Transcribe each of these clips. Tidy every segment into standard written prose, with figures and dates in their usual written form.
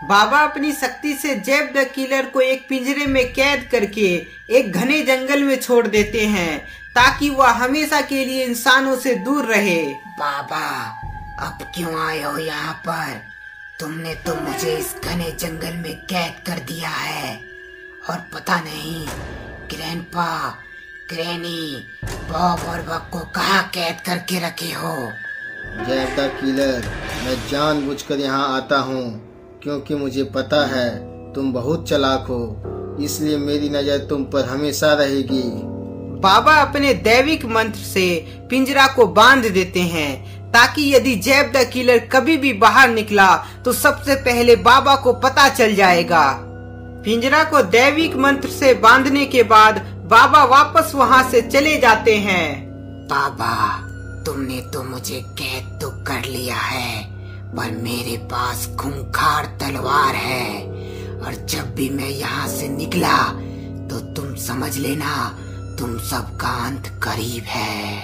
बाबा अपनी शक्ति से जेफ द किलर को एक पिंजरे में कैद करके एक घने जंगल में छोड़ देते हैं ताकि वह हमेशा के लिए इंसानों से दूर रहे। बाबा, अब क्यों आए हो यहाँ पर? तुमने तो मुझे इस घने जंगल में कैद कर दिया है और पता नहीं ग्रैंडपा, ग्रैनी, बॉब और बक को कहाँ कैद करके रखे हो। जेफ द किलर, मैं जानबूझकर यहाँ आता हूँ क्योंकि मुझे पता है तुम बहुत चालाक हो, इसलिए मेरी नजर तुम पर हमेशा रहेगी। बाबा अपने दैविक मंत्र से पिंजरा को बांध देते हैं ताकि यदि जेफ द किलर कभी भी बाहर निकला तो सबसे पहले बाबा को पता चल जाएगा। पिंजरा को दैविक मंत्र से बांधने के बाद बाबा वापस वहाँ से चले जाते हैं। बाबा, तुमने तो मुझे कैद तो कर लिया है, पर मेरे पास खूंखार तलवार है और जब भी मैं यहाँ से निकला तो तुम समझ लेना तुम सबका अंत करीब है।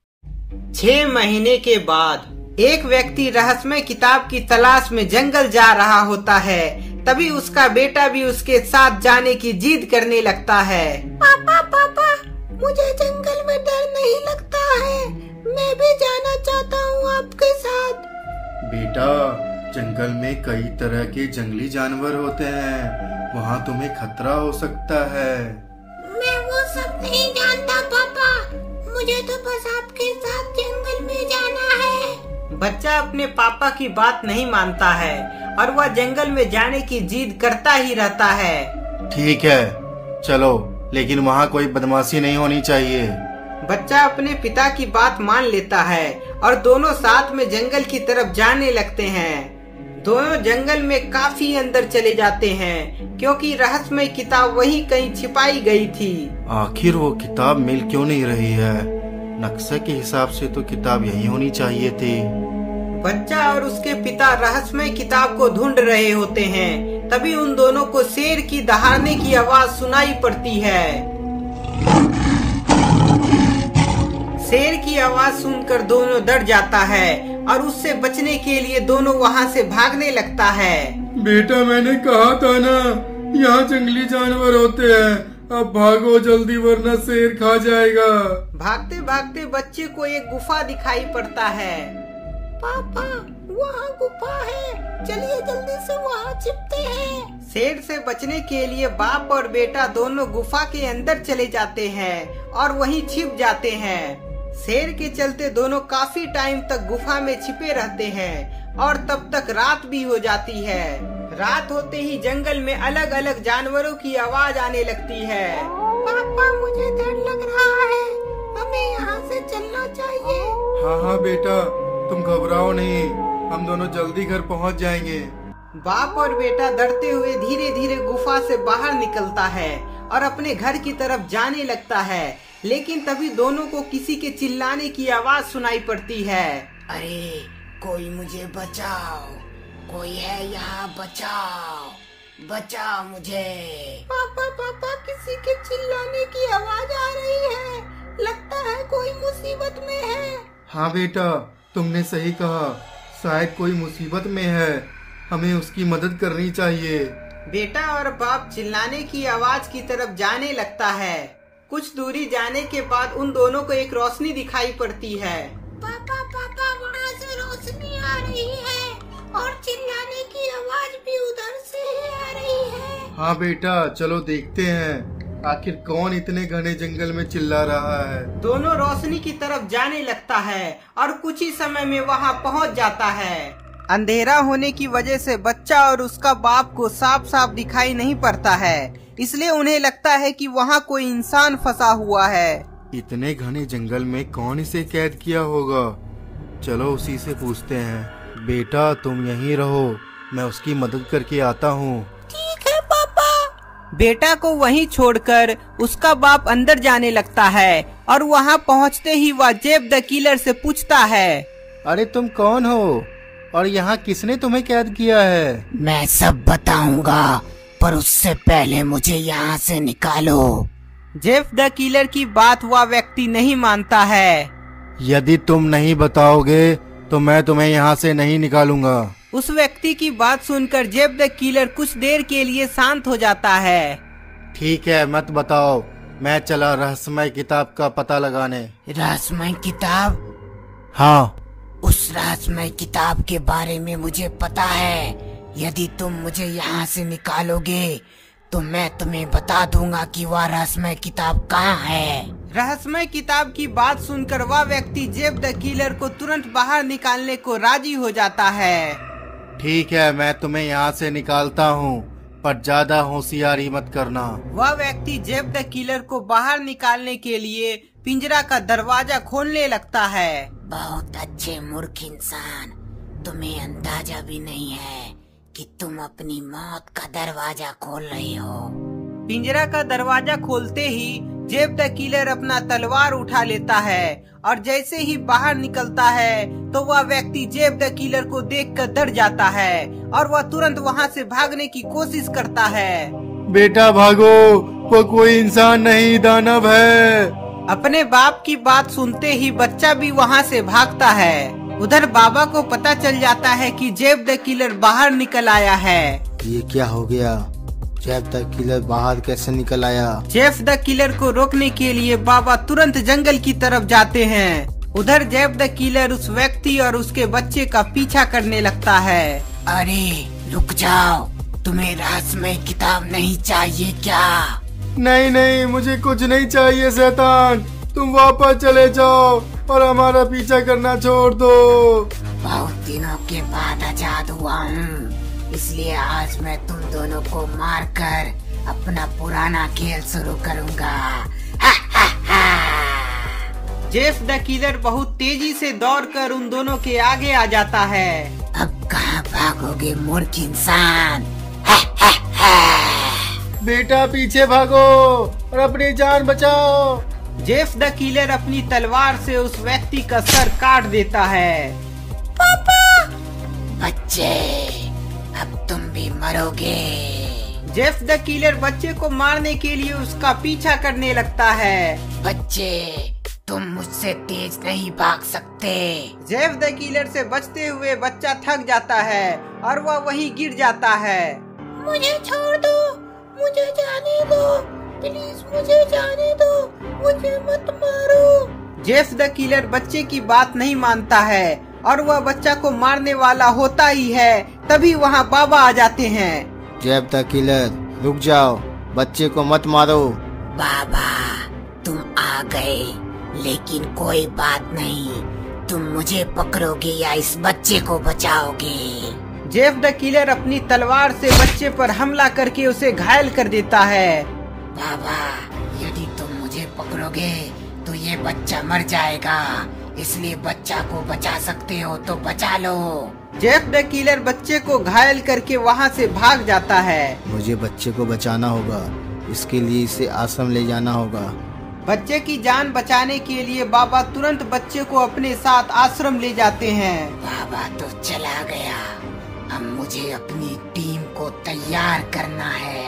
6 महीने के बाद एक व्यक्ति रहस्यमय किताब की तलाश में जंगल जा रहा होता है। तभी उसका बेटा भी उसके साथ जाने की जिद करने लगता है। पापा, पापा, मुझे जंगल में डर नहीं लगता है, मैं भी जाना चाहता हूँ आपके साथ। बेटा, जंगल में कई तरह के जंगली जानवर होते हैं, वहाँ तुम्हें खतरा हो सकता है। मैं वो सब नहीं जानता पापा, मुझे तो बस आपके साथ जंगल में जाना है। बच्चा अपने पापा की बात नहीं मानता है और वह जंगल में जाने की जिद करता ही रहता है। ठीक है, चलो, लेकिन वहाँ कोई बदमाशी नहीं होनी चाहिए। बच्चा अपने पिता की बात मान लेता है और दोनों साथ में जंगल की तरफ जाने लगते हैं। दोनों जंगल में काफी अंदर चले जाते हैं क्योंकि रहस्यमय किताब वहीं कहीं छिपाई गई थी। आखिर वो किताब मिल क्यों नहीं रही है? नक्शे के हिसाब से तो किताब यही होनी चाहिए थी। बच्चा और उसके पिता रहस्यमय किताब को ढूंढ रहे होते हैं। तभी उन दोनों को शेर की दहाड़ने की आवाज सुनाई पड़ती है। शेर की आवाज सुनकर दोनों डर जाता है और उससे बचने के लिए दोनों वहाँ से भागने लगता है। बेटा, मैंने कहा था ना, यहाँ जंगली जानवर होते हैं, अब भागो जल्दी वरना शेर खा जाएगा। भागते भागते बच्चे को एक गुफा दिखाई पड़ता है। पापा, वहाँ गुफा है, चलिए जल्दी से वहाँ छिपते हैं। शेर से बचने के लिए बाप और बेटा दोनों गुफा के अंदर चले जाते हैं और वहीं छिप जाते हैं। शेर के चलते दोनों काफी टाइम तक गुफा में छिपे रहते हैं और तब तक रात भी हो जाती है। रात होते ही जंगल में अलग अलग जानवरों की आवाज आने लगती है। पापा, मुझे डर लग रहा है, हमें यहाँ से चलना चाहिए। हाँ हाँ बेटा, तुम घबराओ नहीं, हम दोनों जल्दी घर पहुँच जाएंगे। बाप और बेटा डरते हुए धीरे धीरे गुफा से बाहर निकलता है और अपने घर की तरफ जाने लगता है, लेकिन तभी दोनों को किसी के चिल्लाने की आवाज सुनाई पड़ती है। अरे, कोई मुझे बचाओ, कोई है यहाँ, बचाओ, बचाओ मुझे। पापा, पापा, किसी के चिल्लाने की आवाज आ रही है, लगता है कोई मुसीबत में है। हाँ बेटा, तुमने सही कहा, शायद कोई मुसीबत में है, हमें उसकी मदद करनी चाहिए। बेटा और बाप चिल्लाने की आवाज की तरफ जाने लगता है। कुछ दूरी जाने के बाद उन दोनों को एक रोशनी दिखाई पड़ती है। पापा, पापा, वहाँ से रोशनी आ रही है और चिल्लाने की आवाज भी उधर से ही आ रही है। हाँ बेटा, चलो देखते हैं आखिर कौन इतने घने जंगल में चिल्ला रहा है। दोनों रोशनी की तरफ जाने लगता है और कुछ ही समय में वहाँ पहुँच जाता है। अंधेरा होने की वजह से बच्चा और उसका बाप को साफ साफ दिखाई नहीं पड़ता है, इसलिए उन्हें लगता है कि वहाँ कोई इंसान फंसा हुआ है। इतने घने जंगल में कौन इसे कैद किया होगा? चलो उसी से पूछते हैं। बेटा, तुम यहीं रहो, मैं उसकी मदद करके आता हूँ। ठीक है पापा। बेटा को वहीं छोड़कर उसका बाप अंदर जाने लगता है और वहाँ पहुँचते ही वह जेफ द किलर से पूछता है, अरे तुम कौन हो और यहाँ किसने तुम्हें कैद किया है? मैं सब बताऊंगा, पर उससे पहले मुझे यहाँ से निकालो। जेफ द किलर की बात वह व्यक्ति नहीं मानता है। यदि तुम नहीं बताओगे तो मैं तुम्हें यहाँ से नहीं निकालूंगा। उस व्यक्ति की बात सुनकर जेफ द किलर कुछ देर के लिए शांत हो जाता है। ठीक है, मत बताओ, मैं चला रहस्यमय किताब का पता लगाने। रहस्यमय किताब? हाँ, उस रहस्यमय किताब के बारे में मुझे पता है। यदि तुम मुझे यहाँ से निकालोगे तो मैं तुम्हें बता दूंगा कि वह रहस्यमय किताब कहाँ है। रहस्यमय किताब की बात सुनकर वह व्यक्ति जेफ द किलर को तुरंत बाहर निकालने को राजी हो जाता है। ठीक है, मैं तुम्हें यहाँ से निकालता हूँ, पर ज्यादा होशियारी मत करना। वह व्यक्ति जेफ द किलर को बाहर निकालने के लिए पिंजरा का दरवाजा खोलने लगता है। बहुत अच्छे मूर्ख इंसान, तुम्हें अंदाजा भी नहीं है कि तुम अपनी मौत का दरवाजा खोल रहे हो। पिंजरा का दरवाजा खोलते ही जेफ द किलर अपना तलवार उठा लेता है और जैसे ही बाहर निकलता है तो वह व्यक्ति जेफ द किलर को देखकर डर जाता है और वह तुरंत वहां से भागने की कोशिश करता है। बेटा भागो, वो कोई इंसान नहीं, दानव है। अपने बाप की बात सुनते ही बच्चा भी वहां से भागता है। उधर बाबा को पता चल जाता है कि जेफ द किलर बाहर निकल आया है। ये क्या हो गया? जेफ द किलर बाहर कैसे निकल आया? जेफ द किलर को रोकने के लिए बाबा तुरंत जंगल की तरफ जाते हैं। उधर जेफ द किलर उस व्यक्ति और उसके बच्चे का पीछा करने लगता है। अरे रुक जाओ, तुम्हें रहस्यमय किताब नहीं चाहिए क्या? नहीं नहीं, मुझे कुछ नहीं चाहिए शैतान, तुम वापस चले जाओ और हमारा पीछा करना छोड़ दो। बहुत दिनों के बाद आजाद हुआ हूँ, इसलिए आज मैं तुम दोनों को मारकर अपना पुराना खेल शुरू करूँगा। जेफ द किलर बहुत तेजी से दौड़कर उन दोनों के आगे आ जाता है। अब कहाँ भागोगे मूर्ख इंसान? बेटा पीछे भागो और अपनी जान बचाओ। जेफ द किलर अपनी तलवार से उस व्यक्ति का सर काट देता है। पापा! बच्चे, अब तुम भी मरोगे। जेफ द किलर बच्चे को मारने के लिए उसका पीछा करने लगता है। बच्चे, तुम मुझसे तेज नहीं भाग सकते। जेफ द किलर से बचते हुए बच्चा थक जाता है और वह वहीं गिर जाता है। मुझे छोड़ दो, मुझे जाने दो, प्लीज मुझे जाने दो, मुझे मत मारो। जेफ द किलर बच्चे की बात नहीं मानता है और वह बच्चा को मारने वाला होता ही है। तभी वहाँ बाबा आ जाते हैं। जेफ द किलर, रुक जाओ, बच्चे को मत मारो। बाबा, तुम आ गए, लेकिन कोई बात नहीं, तुम मुझे पकड़ोगे या इस बच्चे को बचाओगे? जेफ द किलर अपनी तलवार से बच्चे पर हमला करके उसे घायल कर देता है। बाबा, यदि तुम मुझे पकड़ोगे तो ये बच्चा मर जाएगा, इसलिए बच्चा को बचा सकते हो तो बचा लो। जेफ द किलर बच्चे को घायल करके वहाँ से भाग जाता है। मुझे बच्चे को बचाना होगा, इसके लिए इसे आश्रम ले जाना होगा। बच्चे की जान बचाने के लिए बाबा तुरंत बच्चे को अपने साथ आश्रम ले जाते हैं। बाबा तो चला गया, अब मुझे अपनी टीम को तैयार करना है।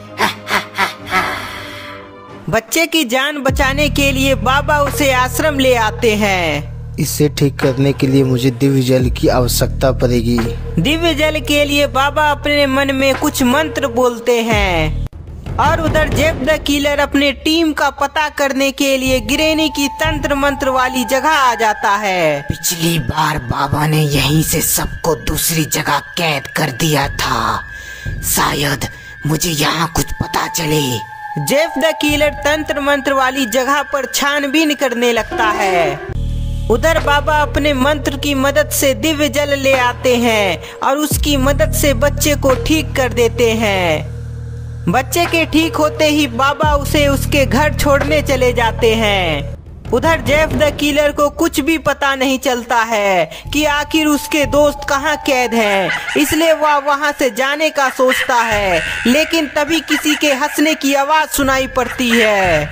बच्चे की जान बचाने के लिए बाबा उसे आश्रम ले आते हैं। इसे ठीक करने के लिए मुझे दिव्य जल की आवश्यकता पड़ेगी। दिव्य जल के लिए बाबा अपने मन में कुछ मंत्र बोलते हैं और उधर जेफ द किलर अपने टीम का पता करने के लिए गिरेनी की तंत्र मंत्र वाली जगह आ जाता है। पिछली बार बाबा ने यहीं से सबको दूसरी जगह कैद कर दिया था, शायद मुझे यहाँ कुछ पता चले। जेफ द किलर तंत्र मंत्र वाली जगह पर छानबीन करने लगता है। उधर बाबा अपने मंत्र की मदद से दिव्य जल ले आते हैं और उसकी मदद से बच्चे को ठीक कर देते हैं। बच्चे के ठीक होते ही बाबा उसे उसके घर छोड़ने चले जाते हैं। उधर जेफ द किलर को कुछ भी पता नहीं चलता है कि आखिर उसके दोस्त कहाँ कैद हैं, इसलिए वह वहाँ से जाने का सोचता है, लेकिन तभी किसी के हंसने की आवाज सुनाई पड़ती है।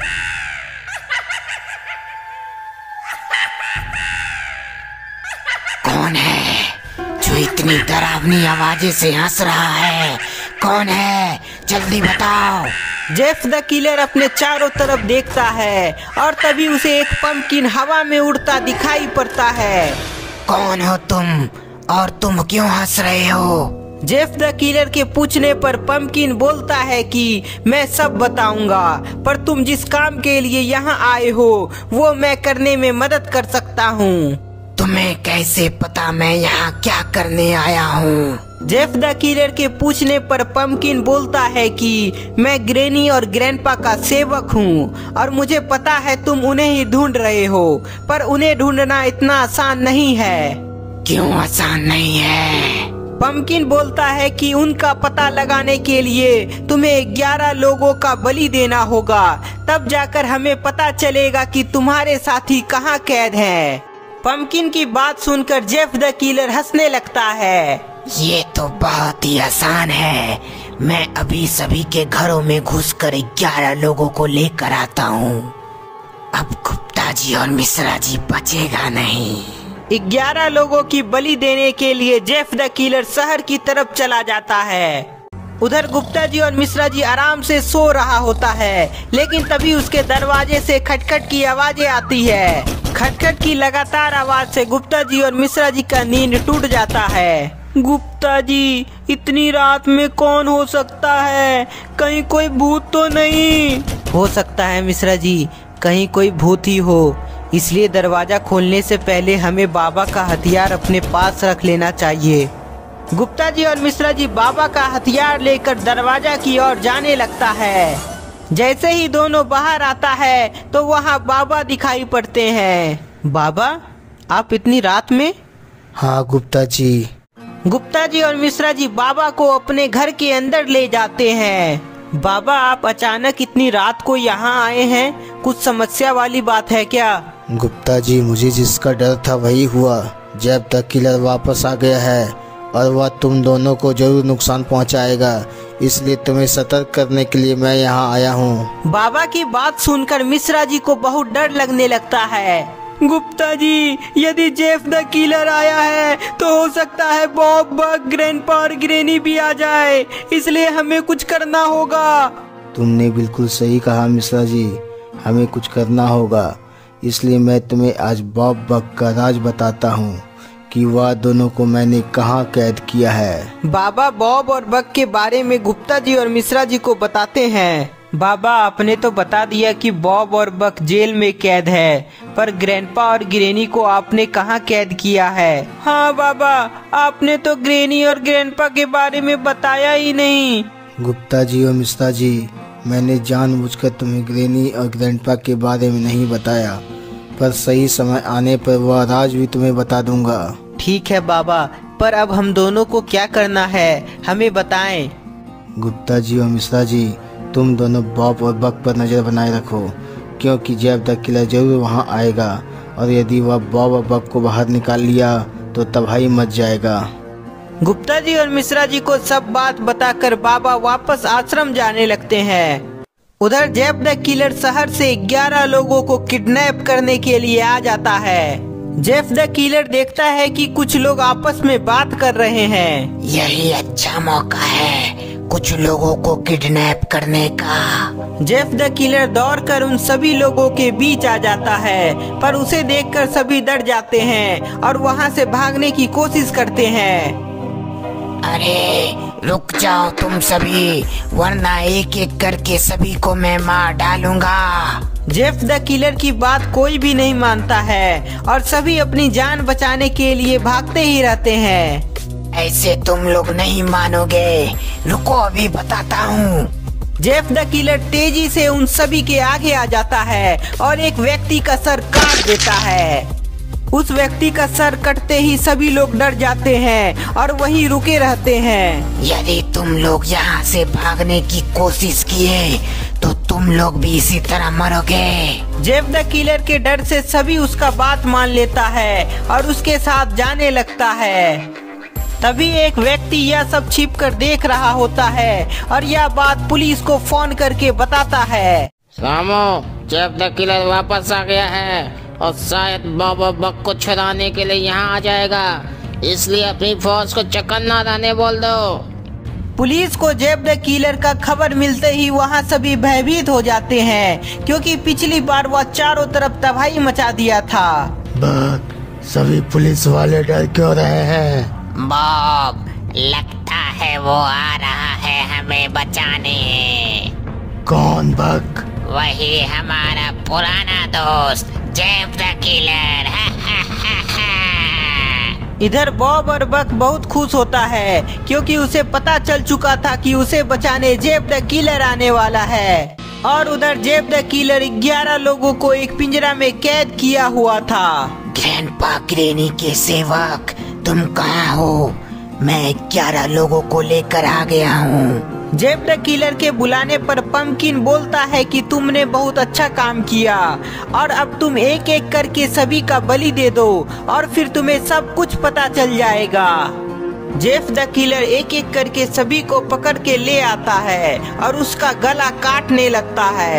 कौन है जो इतनी डरावनी आवाज़ें से हंस रहा है? कौन है, जल्दी बताओ। जेफ द किलर अपने चारों तरफ देखता है और तभी उसे एक पंपकिन हवा में उड़ता दिखाई पड़ता है। कौन हो तुम? और तुम क्यों हंस रहे हो? जेफ द किलर के पूछने पर पंपकिन बोलता है कि मैं सब बताऊंगा, पर तुम जिस काम के लिए यहाँ आए हो वो मैं करने में मदद कर सकता हूँ। तुम्हें कैसे पता मैं यहाँ क्या करने आया हूँ? जेफ द किलर के पूछने पर पंपकिन बोलता है कि मैं ग्रैनी और ग्रैंडपा का सेवक हूँ और मुझे पता है तुम उन्हें ही ढूंढ रहे हो, पर उन्हें ढूंढना इतना आसान नहीं है। क्यों आसान नहीं है? पंपकिन बोलता है कि उनका पता लगाने के लिए तुम्हें 11 लोगों का बलि देना होगा, तब जाकर हमें पता चलेगा कि तुम्हारे साथी कहाँ कैद हैं। पंपकिन की बात सुनकर जेफ द किलर हंसने लगता है। ये तो बहुत ही आसान है। मैं अभी सभी के घरों में घुसकर 11 लोगों को लेकर आता हूँ। अब गुप्ता जी और मिश्रा जी बचेगा नहीं। 11 लोगों की बलि देने के लिए जेफ द किलर शहर की तरफ चला जाता है। उधर गुप्ता जी और मिश्रा जी आराम से सो रहा होता है, लेकिन तभी उसके दरवाजे से खटखट की आवाजें आती है। खटखट की लगातार आवाज से गुप्ता जी और मिश्रा जी का नींद टूट जाता है। गुप्ता जी, इतनी रात में कौन हो सकता है? कहीं कोई भूत तो नहीं? हो सकता है मिश्रा जी, कहीं कोई भूत ही हो, इसलिए दरवाजा खोलने से पहले हमें बाबा का हथियार अपने पास रख लेना चाहिए। गुप्ता जी और मिश्रा जी बाबा का हथियार लेकर दरवाजा की ओर जाने लगता है। जैसे ही दोनों बाहर आता है तो वहाँ बाबा दिखाई पड़ते हैं। बाबा, आप इतनी रात में? हाँ गुप्ता जी। गुप्ता जी और मिश्रा जी बाबा को अपने घर के अंदर ले जाते हैं। बाबा, आप अचानक इतनी रात को यहाँ आए हैं, कुछ समस्या वाली बात है क्या? गुप्ता जी, मुझे जिसका डर था वही हुआ। जब तक किलर वापस आ गया है और वह तुम दोनों को जरूर नुकसान पहुंचाएगा, इसलिए तुम्हें सतर्क करने के लिए मैं यहाँ आया हूँ। बाबा की बात सुनकर मिश्रा जी को बहुत डर लगने लगता है। गुप्ता जी, यदि जेफ द किलर आया है तो हो सकता है बॉब, बक, ग्रैंडपा और ग्रैनी भी आ जाए, इसलिए हमें कुछ करना होगा। तुमने बिल्कुल सही कहा मिश्रा जी, हमें कुछ करना होगा। इसलिए मैं तुम्हें आज बॉब, बक का राज बताता हूँ कि वह दोनों को मैंने कहाँ कैद किया है। बाबा बॉब और बक के बारे में गुप्ता जी और मिश्रा जी को बताते हैं। बाबा, आपने तो बता दिया कि बॉब और बक जेल में कैद है, पर ग्रैंडपा और ग्रैनी को आपने कहाँ कैद किया है? हाँ बाबा, आपने तो ग्रैनी और ग्रैंडपा के बारे में बताया ही नहीं। गुप्ता जी और मिश्रा जी, मैंने जानबूझकर तुम्हें ग्रैनी और ग्रैंडपा के बारे में नहीं बताया, पर सही समय आने पर वह राज भी तुम्हें बता दूंगा। ठीक है बाबा, पर अब हम दोनों को क्या करना है, हमें बताएं। गुप्ता जी और मिश्रा जी, तुम दोनों बॉब और बक पर नजर बनाए रखो, क्योंकि जब तक किलर जरूर वहां आएगा और यदि वह बॉब और बक को बाहर निकाल लिया तो तबाही मच जाएगा। गुप्ता जी और मिश्रा जी को सब बात बताकर बाबा वापस आश्रम जाने लगते हैं। उधर जेफ द किलर शहर से 11 लोगों को किडनैप करने के लिए आ जाता है। जेफ द किलर देखता है कि कुछ लोग आपस में बात कर रहे हैं। यही अच्छा मौका है कुछ लोगों को किडनैप करने का। जेफ द किलर दौड़कर उन सभी लोगों के बीच आ जाता है, पर उसे देखकर सभी डर जाते हैं और वहां से भागने की कोशिश करते हैं। अरे रुक जाओ तुम सभी, वरना एक एक करके सभी को मैं मार डालूंगा। जेफ द किलर की बात कोई भी नहीं मानता है और सभी अपनी जान बचाने के लिए भागते ही रहते हैं। ऐसे तुम लोग नहीं मानोगे, रुको अभी बताता हूँ। जेफ द किलर तेजी से उन सभी के आगे आ जाता है और एक व्यक्ति का सर काट देता है। उस व्यक्ति का सर कटते ही सभी लोग डर जाते हैं और वहीं रुके रहते हैं। यदि तुम लोग यहाँ से भागने की कोशिश किए तो तुम लोग भी इसी तरह मरोगे। जेफ द किलर के डर से सभी उसका बात मान लेता है और उसके साथ जाने लगता है। तभी एक व्यक्ति यह सब छिप कर देख रहा होता है और यह बात पुलिस को फोन करके बताता है। सामो, जेफ द किलर वापस आ गया है और शायद बॉब और बक को छुड़ाने के लिए यहाँ आ जाएगा, इसलिए अपनी फौज को चौकन्ना रहने बोल दो। पुलिस को जेफ द किलर का खबर मिलते ही वहाँ सभी भयभीत हो जाते हैं, क्योंकि पिछली बार वह चारों तरफ तबाही मचा दिया था। बक, सभी पुलिस वाले डर क्यों रहे हैं? बॉब, लगता है वो आ रहा है हमें बचाने। कौन बक? वही हमारा पुराना दोस्त जेफ द किलर। इधर बॉब और बक बहुत खुश होता है क्योंकि उसे पता चल चुका था कि उसे बचाने जेफ द किलर आने वाला है। और उधर जेफ द किलर 11 लोगों को एक पिंजरा में कैद किया हुआ था। ग्रैंडपा ग्रैनी के सेवक, तुम कहाँ हो? मैं 11 लोगों को लेकर आ गया हूँ। जेफ द किलर के बुलाने पर पंपकिन बोलता है कि तुमने बहुत अच्छा काम किया और अब तुम एक एक करके सभी का बलि दे दो और फिर तुम्हें सब कुछ पता चल जाएगा। जेफ द किलर एक एक करके सभी को पकड़ के ले आता है और उसका गला काटने लगता है।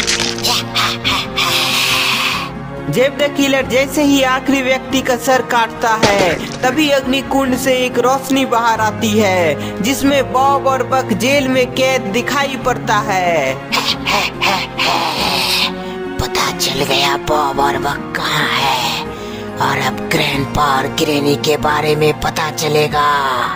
जेफ द किलर जैसे ही आखिरी व्यक्ति का सर काटता है तभी अग्निकुंड से एक रोशनी बाहर आती है जिसमें बॉब और बक जेल में कैद दिखाई पड़ता है। पता चल गया बॉब और बक कहाँ है और अब ग्रैंडपा और ग्रैनी के बारे में पता चलेगा।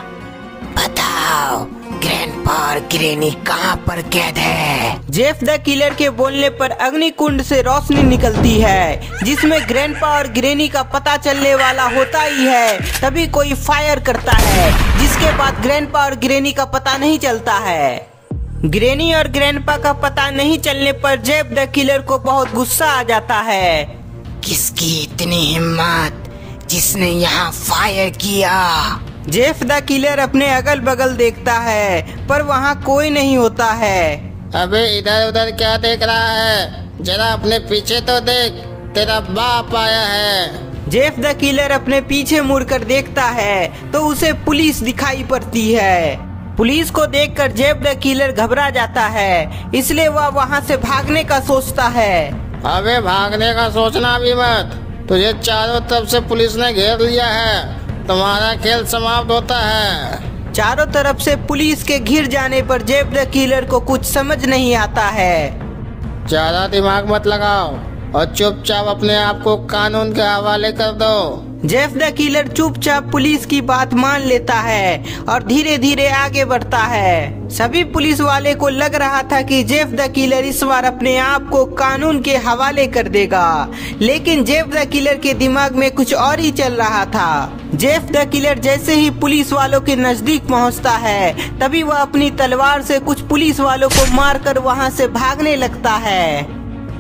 बताओ, ग्रैंडपा और ग्रैनी कहाँ पर कैद है? जेफ द किलर के बोलने पर अग्निकुंड से रोशनी निकलती है जिसमें ग्रैंडपा और ग्रैनी का पता चलने वाला होता ही है। तभी कोई फायर करता है जिसके बाद ग्रैंडपा और ग्रैनी का पता नहीं चलता है। ग्रैनी और ग्रैंडपा का पता नहीं चलने पर जेफ द किलर को बहुत गुस्सा आ जाता है। किसकी इतनी हिम्मत जिसने यहाँ फायर किया? जेफ द किलर अपने अगल बगल देखता है पर वहाँ कोई नहीं होता है। अबे इधर उधर क्या देख रहा है? जरा अपने पीछे तो देख, तेरा बाप आया है। जेफ द किलर अपने पीछे मुड़कर देखता है तो उसे पुलिस दिखाई पड़ती है। पुलिस को देखकर जेफ द किलर घबरा जाता है इसलिए वह वहाँ से भागने का सोचता है। अबे भागने का सोचना भी मत, तुझे चारों तरफ से पुलिस ने घेर लिया है, तुम्हारा खेल समाप्त होता है। चारों तरफ से पुलिस के घिर जाने पर जेफ द किलर को कुछ समझ नहीं आता है। ज्यादा दिमाग मत लगाओ और चुपचाप अपने आप को कानून के हवाले कर दो। जेफ द किलर चुपचाप पुलिस की बात मान लेता है और धीरे धीरे आगे बढ़ता है। सभी पुलिस वाले को लग रहा था कि जेफ द किलर इस बार अपने आप को कानून के हवाले कर देगा, लेकिन जेफ द किलर के दिमाग में कुछ और ही चल रहा था। जेफ द किलर जैसे ही पुलिस वालों के नजदीक पहुंचता है तभी वह अपनी तलवार से कुछ पुलिस वालों को मारकर वहां से भागने लगता है।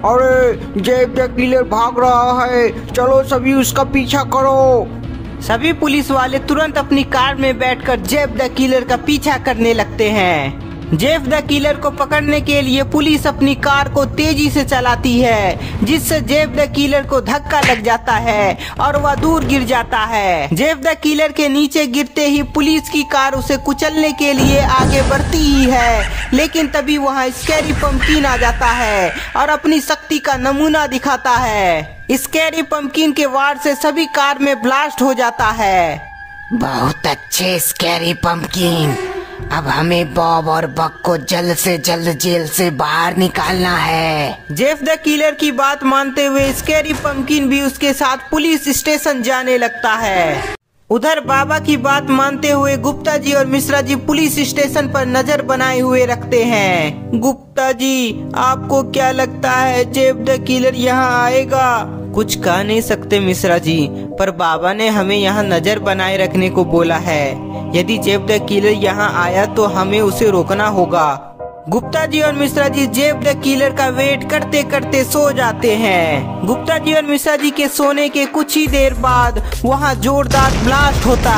अरे जेफ द किलर भाग रहा है, चलो सभी उसका पीछा करो। सभी पुलिस वाले तुरंत अपनी कार में बैठकर जेफ द किलर का पीछा करने लगते हैं। जेफ द किलर को पकड़ने के लिए पुलिस अपनी कार को तेजी से चलाती है जिससे जेफ द किलर को धक्का लग जाता है और वह दूर गिर जाता है। जेफ द किलर के नीचे गिरते ही पुलिस की कार उसे कुचलने के लिए आगे बढ़ती ही है, लेकिन तभी वहाँ स्कैरी पंपकिन आ जाता है और अपनी शक्ति का नमूना दिखाता है। स्कैरी पंपकिन के वार से सभी कार में ब्लास्ट हो जाता है। बहुत अच्छे स्कैरी पंपकिन, अब हमें बॉब और बक को जल्द से जल्द जेल से बाहर निकालना है। जेफ द किलर की बात मानते हुए स्कैरी पंपकिन भी उसके साथ पुलिस स्टेशन जाने लगता है। उधर बाबा की बात मानते हुए गुप्ता जी और मिश्रा जी पुलिस स्टेशन पर नजर बनाए हुए रखते हैं। गुप्ता जी, आपको क्या लगता है जेफ द किलर यहाँ आएगा? कुछ कह नहीं सकते मिश्रा जी, पर बाबा ने हमें यहाँ नजर बनाए रखने को बोला है। यदि जेफ द किलर यहाँ आया तो हमें उसे रोकना होगा। गुप्ता जी और Mishra ji Jeff the killer का वेट करते करते सो जाते हैं। गुप्ता जी और मिश्रा जी के सोने के कुछ ही देर बाद वहाँ जोरदार ब्लास्ट होता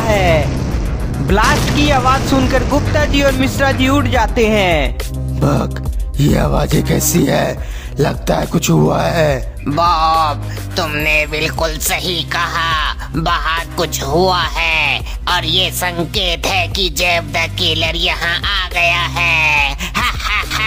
है। ब्लास्ट की आवाज सुनकर गुप्ता जी और मिश्रा जी उठ जाते हैं। बक, ये आवाजें कैसी है? लगता है कुछ हुआ है। बॉब, तुमने बिल्कुल सही कहा, बाहर कुछ हुआ है और ये संकेत है कि जेफ द किलर यहाँ आ गया है। हा हा हा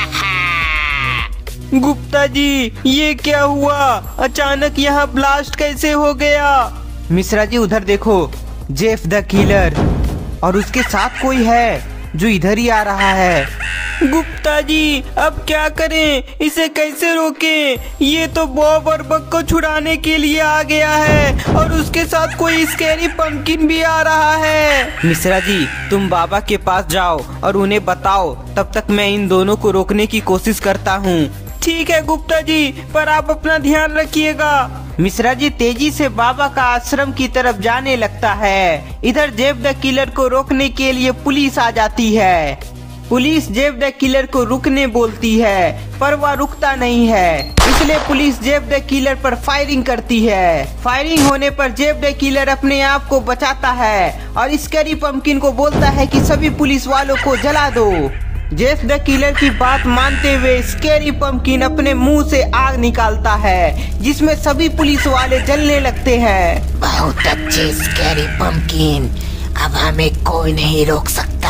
हा। गुप्ता जी, ये क्या हुआ? अचानक यहाँ ब्लास्ट कैसे हो गया? मिश्रा जी उधर देखो, जेफ द किलर और उसके साथ कोई है जो इधर ही आ रहा है। गुप्ता जी अब क्या करें, इसे कैसे रोकें? ये तो बॉब और बक को छुड़ाने के लिए आ गया है और उसके साथ कोई स्कैरी पंपकिन भी आ रहा है। मिश्रा जी तुम बाबा के पास जाओ और उन्हें बताओ, तब तक मैं इन दोनों को रोकने की कोशिश करता हूँ। ठीक है गुप्ता जी, पर आप अपना ध्यान रखिएगा। मिश्रा जी तेजी से बाबा का आश्रम की तरफ जाने लगता है। इधर जेब द किलर को रोकने के लिए पुलिस आ जाती है। पुलिस जेब द किलर को रुकने बोलती है, पर वह रुकता नहीं है, इसलिए पुलिस जेब द किलर पर फायरिंग करती है। फायरिंग होने पर जेब द किलर अपने आप को बचाता है और स्कैरी पंपकिन को बोलता है कि सभी पुलिस वालों को जला दो। जेफ द किलर की बात मानते हुए स्कैरी पंपकिन अपने मुंह से आग निकालता है, जिसमें सभी पुलिस वाले जलने लगते हैं। बहुत अच्छे स्कैरी पंपकिन, अब हमें कोई नहीं रोक सकता।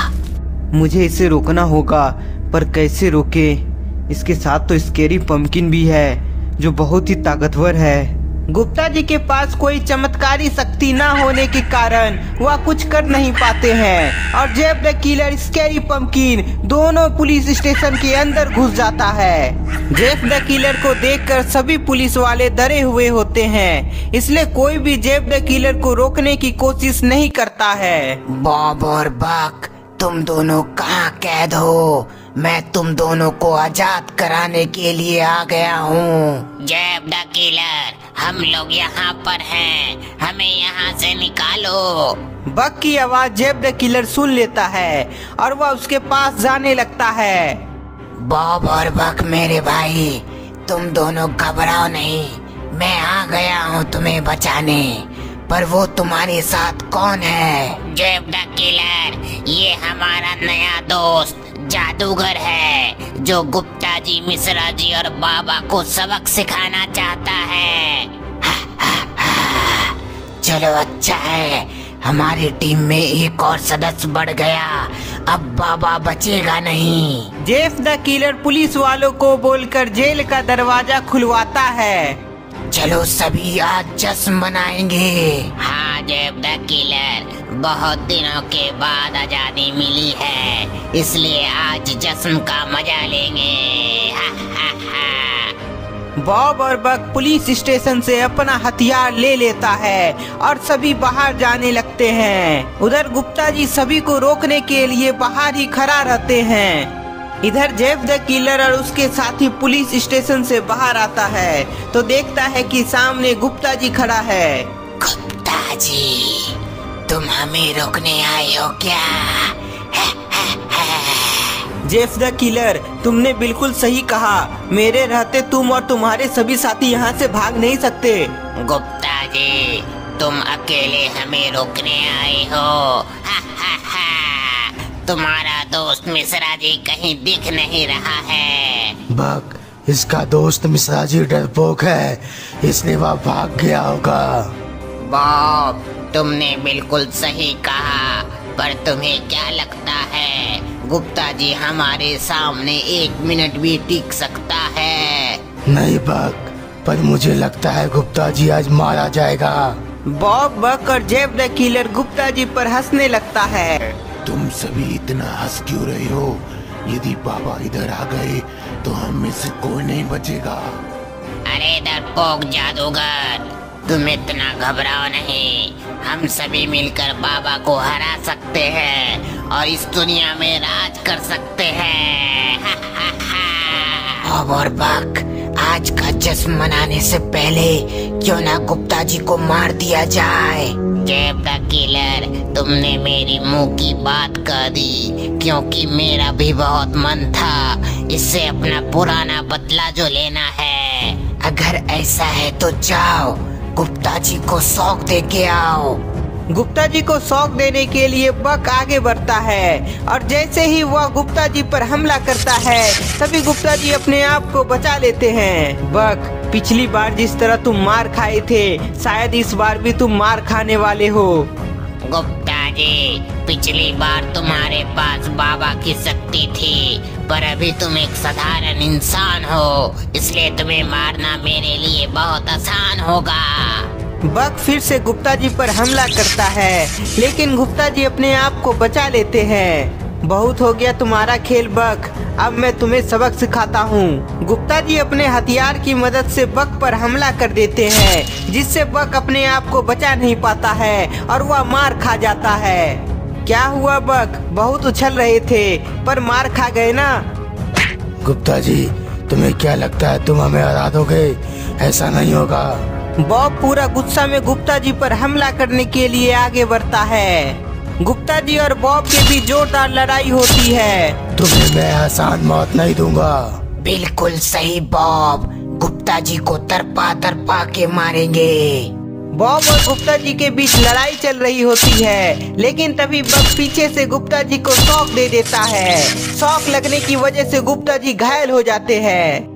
मुझे इसे रोकना होगा, पर कैसे रोके? इसके साथ तो स्कैरी पंपकिन भी है जो बहुत ही ताकतवर है। गुप्ता जी के पास कोई चमत्कारी शक्ति न होने के कारण वह कुछ कर नहीं पाते हैं और Jeff the killer scary pumpkin दोनों पुलिस स्टेशन के अंदर घुस जाता है। जेब द किलर को देखकर सभी पुलिस वाले डरे हुए होते हैं, इसलिए कोई भी जेब द किलर को रोकने की कोशिश नहीं करता है। बॉब और बक तुम दोनों कहाँ कैद हो? मैं तुम दोनों को आजाद कराने के लिए आ गया हूँ। जेब द किलर, हम लोग यहाँ पर हैं, हमें यहाँ से निकालो। बक की आवाज जेब द किलर सुन लेता है और वह उसके पास जाने लगता है। बॉब और बक मेरे भाई, तुम दोनों घबराओ नहीं, मैं आ गया हूँ तुम्हें बचाने। पर वो तुम्हारे साथ कौन है? जेब द किलर, ये हमारा नया दोस्त जादूगर है जो गुप्ता जी, मिश्रा जी और बाबा को सबक सिखाना चाहता है। चलो अच्छा है, हमारी टीम में एक और सदस्य बढ़ गया, अब बाबा बचेगा नहीं। जेफ द किलर पुलिस वालों को बोलकर जेल का दरवाजा खुलवाता है। चलो सभी आज जश्न मनाएंगे। हाँ जेब द किलर, बहुत दिनों के बाद आजादी मिली है, इसलिए आज जश्न का मजा लेंगे। हा हा हा। बॉब और बक पुलिस स्टेशन से अपना हथियार ले लेता है और सभी बाहर जाने लगते हैं। उधर गुप्ता जी सभी को रोकने के लिए बाहर ही खड़ा रहते हैं। इधर जेफ द किलर और उसके साथी पुलिस स्टेशन से बाहर आता है तो देखता है कि सामने गुप्ता जी खड़ा है। गुप्ता जी, तुम हमें रोकने आए हो क्या? जेफ द किलर, तुमने बिल्कुल सही कहा, मेरे रहते तुम और तुम्हारे सभी साथी यहाँ से भाग नहीं सकते। गुप्ता जी, तुम अकेले हमें रोकने आए हो। हा हा हा। तुम्हारा दोस्त मिश्रा जी कहीं दिख नहीं रहा है। बक, इसका दोस्त मिश्रा जी डरपोक है, इसलिए वह भाग गया होगा। बॉब, तुमने बिल्कुल सही कहा, पर तुम्हें क्या लगता है गुप्ता जी हमारे सामने 1 मिनट भी टिक सकता है? नहीं बक, पर मुझे लगता है गुप्ता जी आज मारा जाएगा। बॉब, बक और Jeff the killer Gupta ji पर हंसने लगता है। तुम सभी इतना हंस क्यों रहे हो? यदि बाबा इधर आ गए तो हम में से कोई नहीं बचेगा। अरे डरपोक जादूगर, तुम इतना घबराओ नहीं, हम सभी मिलकर बाबा को हरा सकते हैं और इस दुनिया में राज कर सकते हैं। हा हा हा। बॉब और बक, आज का जश्न मनाने से पहले क्यों ना गुप्ता जी को मार दिया जाए। जेब द किलर, तुमने मेरी मुंह की बात कह दी, क्योंकि मेरा भी बहुत मन था इससे अपना पुराना बदला जो लेना है। अगर ऐसा है तो जाओ, गुप्ता जी को शौक दे के आओ। गुप्ता जी को शौक देने के लिए बक आगे बढ़ता है और जैसे ही वह गुप्ता जी पर हमला करता है तभी गुप्ता जी अपने आप को बचा लेते हैं। बक, पिछली बार जिस तरह तुम मार खाए थे, शायद इस बार भी तुम मार खाने वाले हो। गुप्ता जी, पिछली बार तुम्हारे पास बाबा की शक्ति थी, पर अभी तुम एक साधारण इंसान हो, इसलिए तुम्हें मारना मेरे लिए बहुत आसान होगा। बक फिर से गुप्ता जी पर हमला करता है, लेकिन गुप्ता जी अपने आप को बचा लेते हैं। बहुत हो गया तुम्हारा खेल बक, अब मैं तुम्हें सबक सिखाता हूँ। गुप्ता जी अपने हथियार की मदद से बक पर हमला कर देते हैं, जिससे बक अपने आप को बचा नहीं पाता है और वह मार खा जाता है। क्या हुआ बक, बहुत उछल रहे थे पर मार खा गए ना? गुप्ता जी, तुम्हें क्या लगता है तुम हमें हरा दोगे? ऐसा नहीं होगा। बॉब पूरा गुस्सा में गुप्ता जी पर हमला करने के लिए आगे बढ़ता है। गुप्ता जी और बॉब के बीच जोरदार लड़ाई होती है। तुम्हें मैं आसान मौत नहीं दूंगा। बिल्कुल सही बॉब, गुप्ता जी को तरपा तरपा के मारेंगे। बॉब और गुप्ता जी के बीच लड़ाई चल रही होती है, लेकिन तभी बक पीछे से गुप्ता जी को शॉक दे देता है। शॉक लगने की वजह से गुप्ता जी घायल हो जाते हैं।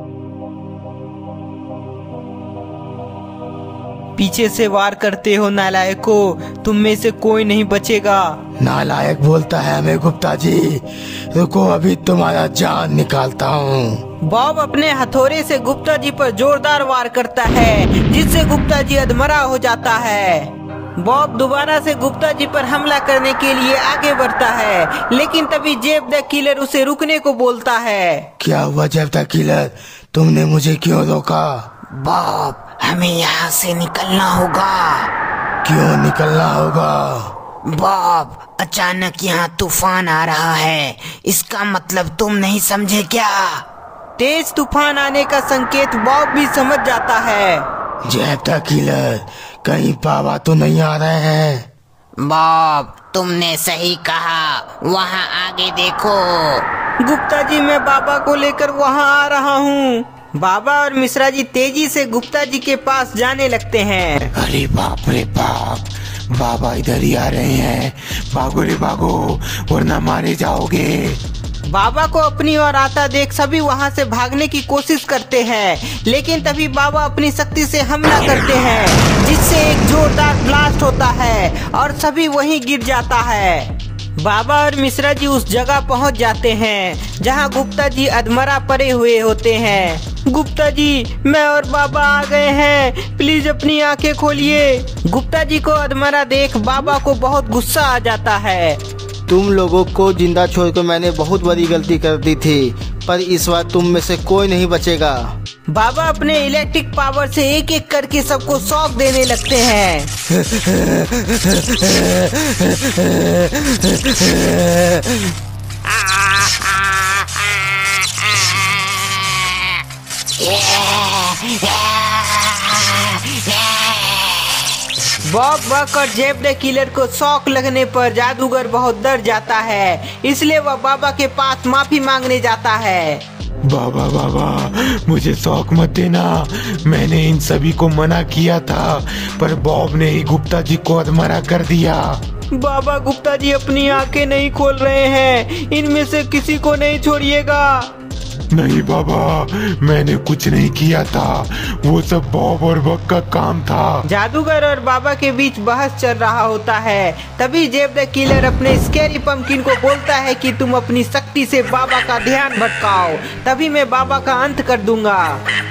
पीछे से वार करते हो नालायकों, तुम में से कोई नहीं बचेगा। नालायक बोलता है हमें गुप्ता जी, रुको अभी तुम्हारा जान निकालता हूँ। बॉब अपने हथौड़े से गुप्ता जी पर जोरदार वार करता है, जिससे गुप्ता जी अधमरा हो जाता है। बॉब दोबारा से गुप्ता जी पर हमला करने के लिए आगे बढ़ता है, लेकिन तभी जेब द किलर उसे रुकने को बोलता है। क्या हुआ जेब द किलर, तुमने मुझे क्यों रोका? बॉब, हमें यहाँ से निकलना होगा। क्यों निकलना होगा? बॉब, अचानक यहाँ तूफान आ रहा है, इसका मतलब तुम नहीं समझे क्या? तेज तूफान आने का संकेत बॉब भी समझ जाता है। जेब द किलर, कहीं बाबा तो नहीं आ रहे हैं? बॉब, तुमने सही कहा, वहाँ आगे देखो। गुप्ता जी, मैं बाबा को लेकर वहाँ आ रहा हूँ। बाबा और मिश्रा जी तेजी से गुप्ता जी के पास जाने लगते हैं। अरे बाप रे बाप, बाबा इधर ही आ रहे हैं, भागो रे भागो वरना मारे जाओगे। बाबा को अपनी ओर आता देख सभी वहां से भागने की कोशिश करते हैं, लेकिन तभी बाबा अपनी शक्ति से हमला करते हैं, जिससे एक जोरदार ब्लास्ट होता है और सभी वहीं गिर जाता है। बाबा और मिश्रा जी उस जगह पहुंच जाते हैं जहां गुप्ता जी अधमरा पड़े हुए होते हैं। गुप्ता जी, मैं और बाबा आ गए हैं, प्लीज अपनी आंखें खोलिए। गुप्ता जी को अधमरा देख बाबा को बहुत गुस्सा आ जाता है। तुम लोगों को जिंदा छोड़कर मैंने बहुत बड़ी गलती कर दी थी, पर इस बार तुम में से कोई नहीं बचेगा। बाबा अपने इलेक्ट्रिक पावर से एक एक करके सबको शॉक देने लगते हैं। बॉब, बक और जेब द किलर को शॉक लगने पर जादूगर बहुत डर जाता है, इसलिए वह बाबा के पास माफी मांगने जाता है। बाबा बाबा, मुझे शौक मत देना, मैंने इन सभी को मना किया था, पर बॉब ने ही गुप्ता जी को अधमरा कर दिया। बाबा, गुप्ता जी अपनी आंखें नहीं खोल रहे हैं, इनमें से किसी को नहीं छोड़िएगा। नहीं बाबा, मैंने कुछ नहीं किया था, वो सब बॉब और बक का काम था। जादूगर और बाबा के बीच बहस चल रहा होता है। तभी जेब द किलर अपने स्कैरी पंपकिन को बोलता है कि तुम अपनी शक्ति से बाबा का ध्यान भटकाओ, तभी मैं बाबा का अंत कर दूंगा।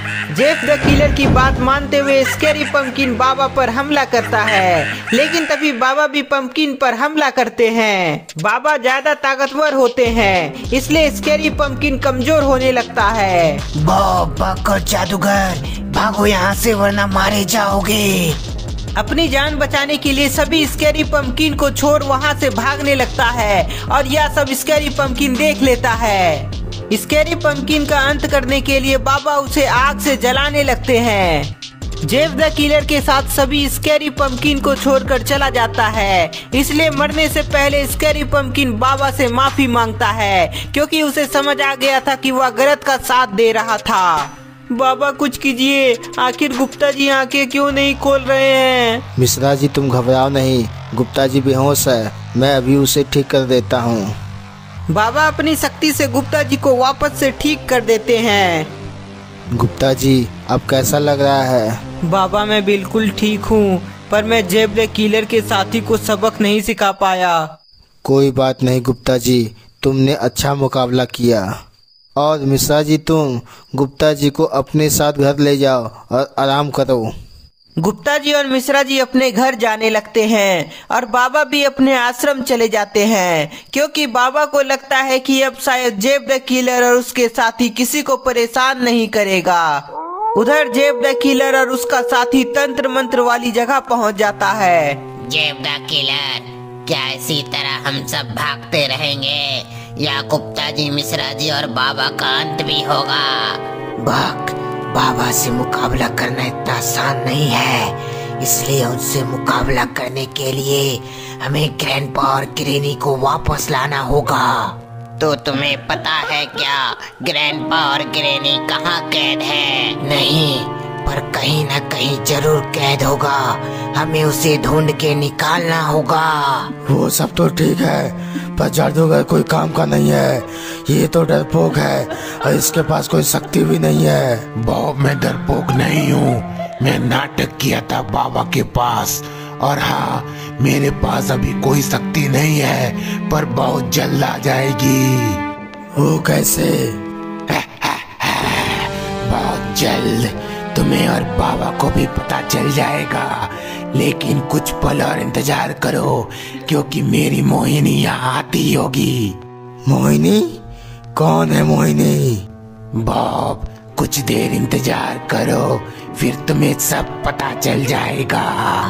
जेब द किलर की बात मानते हुए स्कैरी पंपकिन बाबा पर हमला करता है, लेकिन तभी बाबा भी पंपकिन पर हमला करते हैं। बाबा ज्यादा ताकतवर होते हैं, इसलिए स्कैरी पंपकिन कमजोर होने लगता है। बॉब, बक और जादूगर, भागो यहाँ से वरना मारे जाओगे। अपनी जान बचाने के लिए सभी स्कैरी पंपकिन को छोड़ वहाँ से भागने लगता है और यह सब स्कैरी पंपकिन देख लेता है। स्कैरी पंपकिन का अंत करने के लिए बाबा उसे आग से जलाने लगते हैं। जेब द किलर के साथ सभी स्कैरी पंपकिन को छोड़कर चला जाता है, इसलिए मरने से पहले स्कैरी पंपकिन बाबा से माफी मांगता है, क्योंकि उसे समझ आ गया था कि वह गलत का साथ दे रहा था। बाबा, कुछ कीजिए, आखिर गुप्ता जी आंखें क्यों नहीं खोल रहे हैं? मिश्रा जी, तुम घबराओ नहीं, गुप्ता जी बेहोश है, मैं अभी उसे ठीक कर देता हूँ। बाबा अपनी शक्ति से गुप्ता जी को वापस से ठीक कर देते हैं। गुप्ता जी, अब कैसा लग रहा है? बाबा, मैं बिल्कुल ठीक हूँ, पर मैं जेब द किलर के साथी को सबक नहीं सिखा पाया। कोई बात नहीं गुप्ता जी, तुमने अच्छा मुकाबला किया। और मिश्रा जी, तुम गुप्ता जी को अपने साथ घर ले जाओ और आराम करो। गुप्ता जी और मिश्रा जी अपने घर जाने लगते हैं और बाबा भी अपने आश्रम चले जाते हैं, क्योंकि बाबा को लगता है कि अब शायद जेब द किलर और उसके साथी किसी को परेशान नहीं करेगा। उधर जेब द किलर और उसका साथी तंत्र मंत्र वाली जगह पहुंच जाता है। जेब द किलर, क्या इसी तरह हम सब भागते रहेंगे या गुप्ता जी, मिश्रा जी और बाबा का अंत भी होगा? बाबा से मुकाबला करना इतना आसान नहीं है, इसलिए उनसे मुकाबला करने के लिए हमें ग्रैंडपा और ग्रैनी को वापस लाना होगा। तो तुम्हें पता है क्या ग्रैंडपा और ग्रैनी कहाँ कैद है? नहीं, पर कहीं न कहीं जरूर कैद होगा। हमें उसे ढूंढ के निकालना होगा। वो सब तो ठीक है, पर जादूगर कोई काम का नहीं है। ये तो डरपोक है और इसके पास कोई शक्ति भी नहीं है। बॉब, मैं डरपोक नहीं हूँ। मैं नाटक किया था बाबा के पास, और हाँ, मेरे पास अभी कोई शक्ति नहीं है, पर बहुत जल्द आ जाएगी। वो कैसे? बहुत जल्द तुम्हें और बाबा को भी पता चल जाएगा, लेकिन कुछ पल और इंतजार करो, क्योंकि मेरी मोहिनी यहाँ आती होगी। मोहिनी? कौन है मोहिनी? बॉब, कुछ देर इंतजार करो, फिर तुम्हें सब पता चल जाएगा।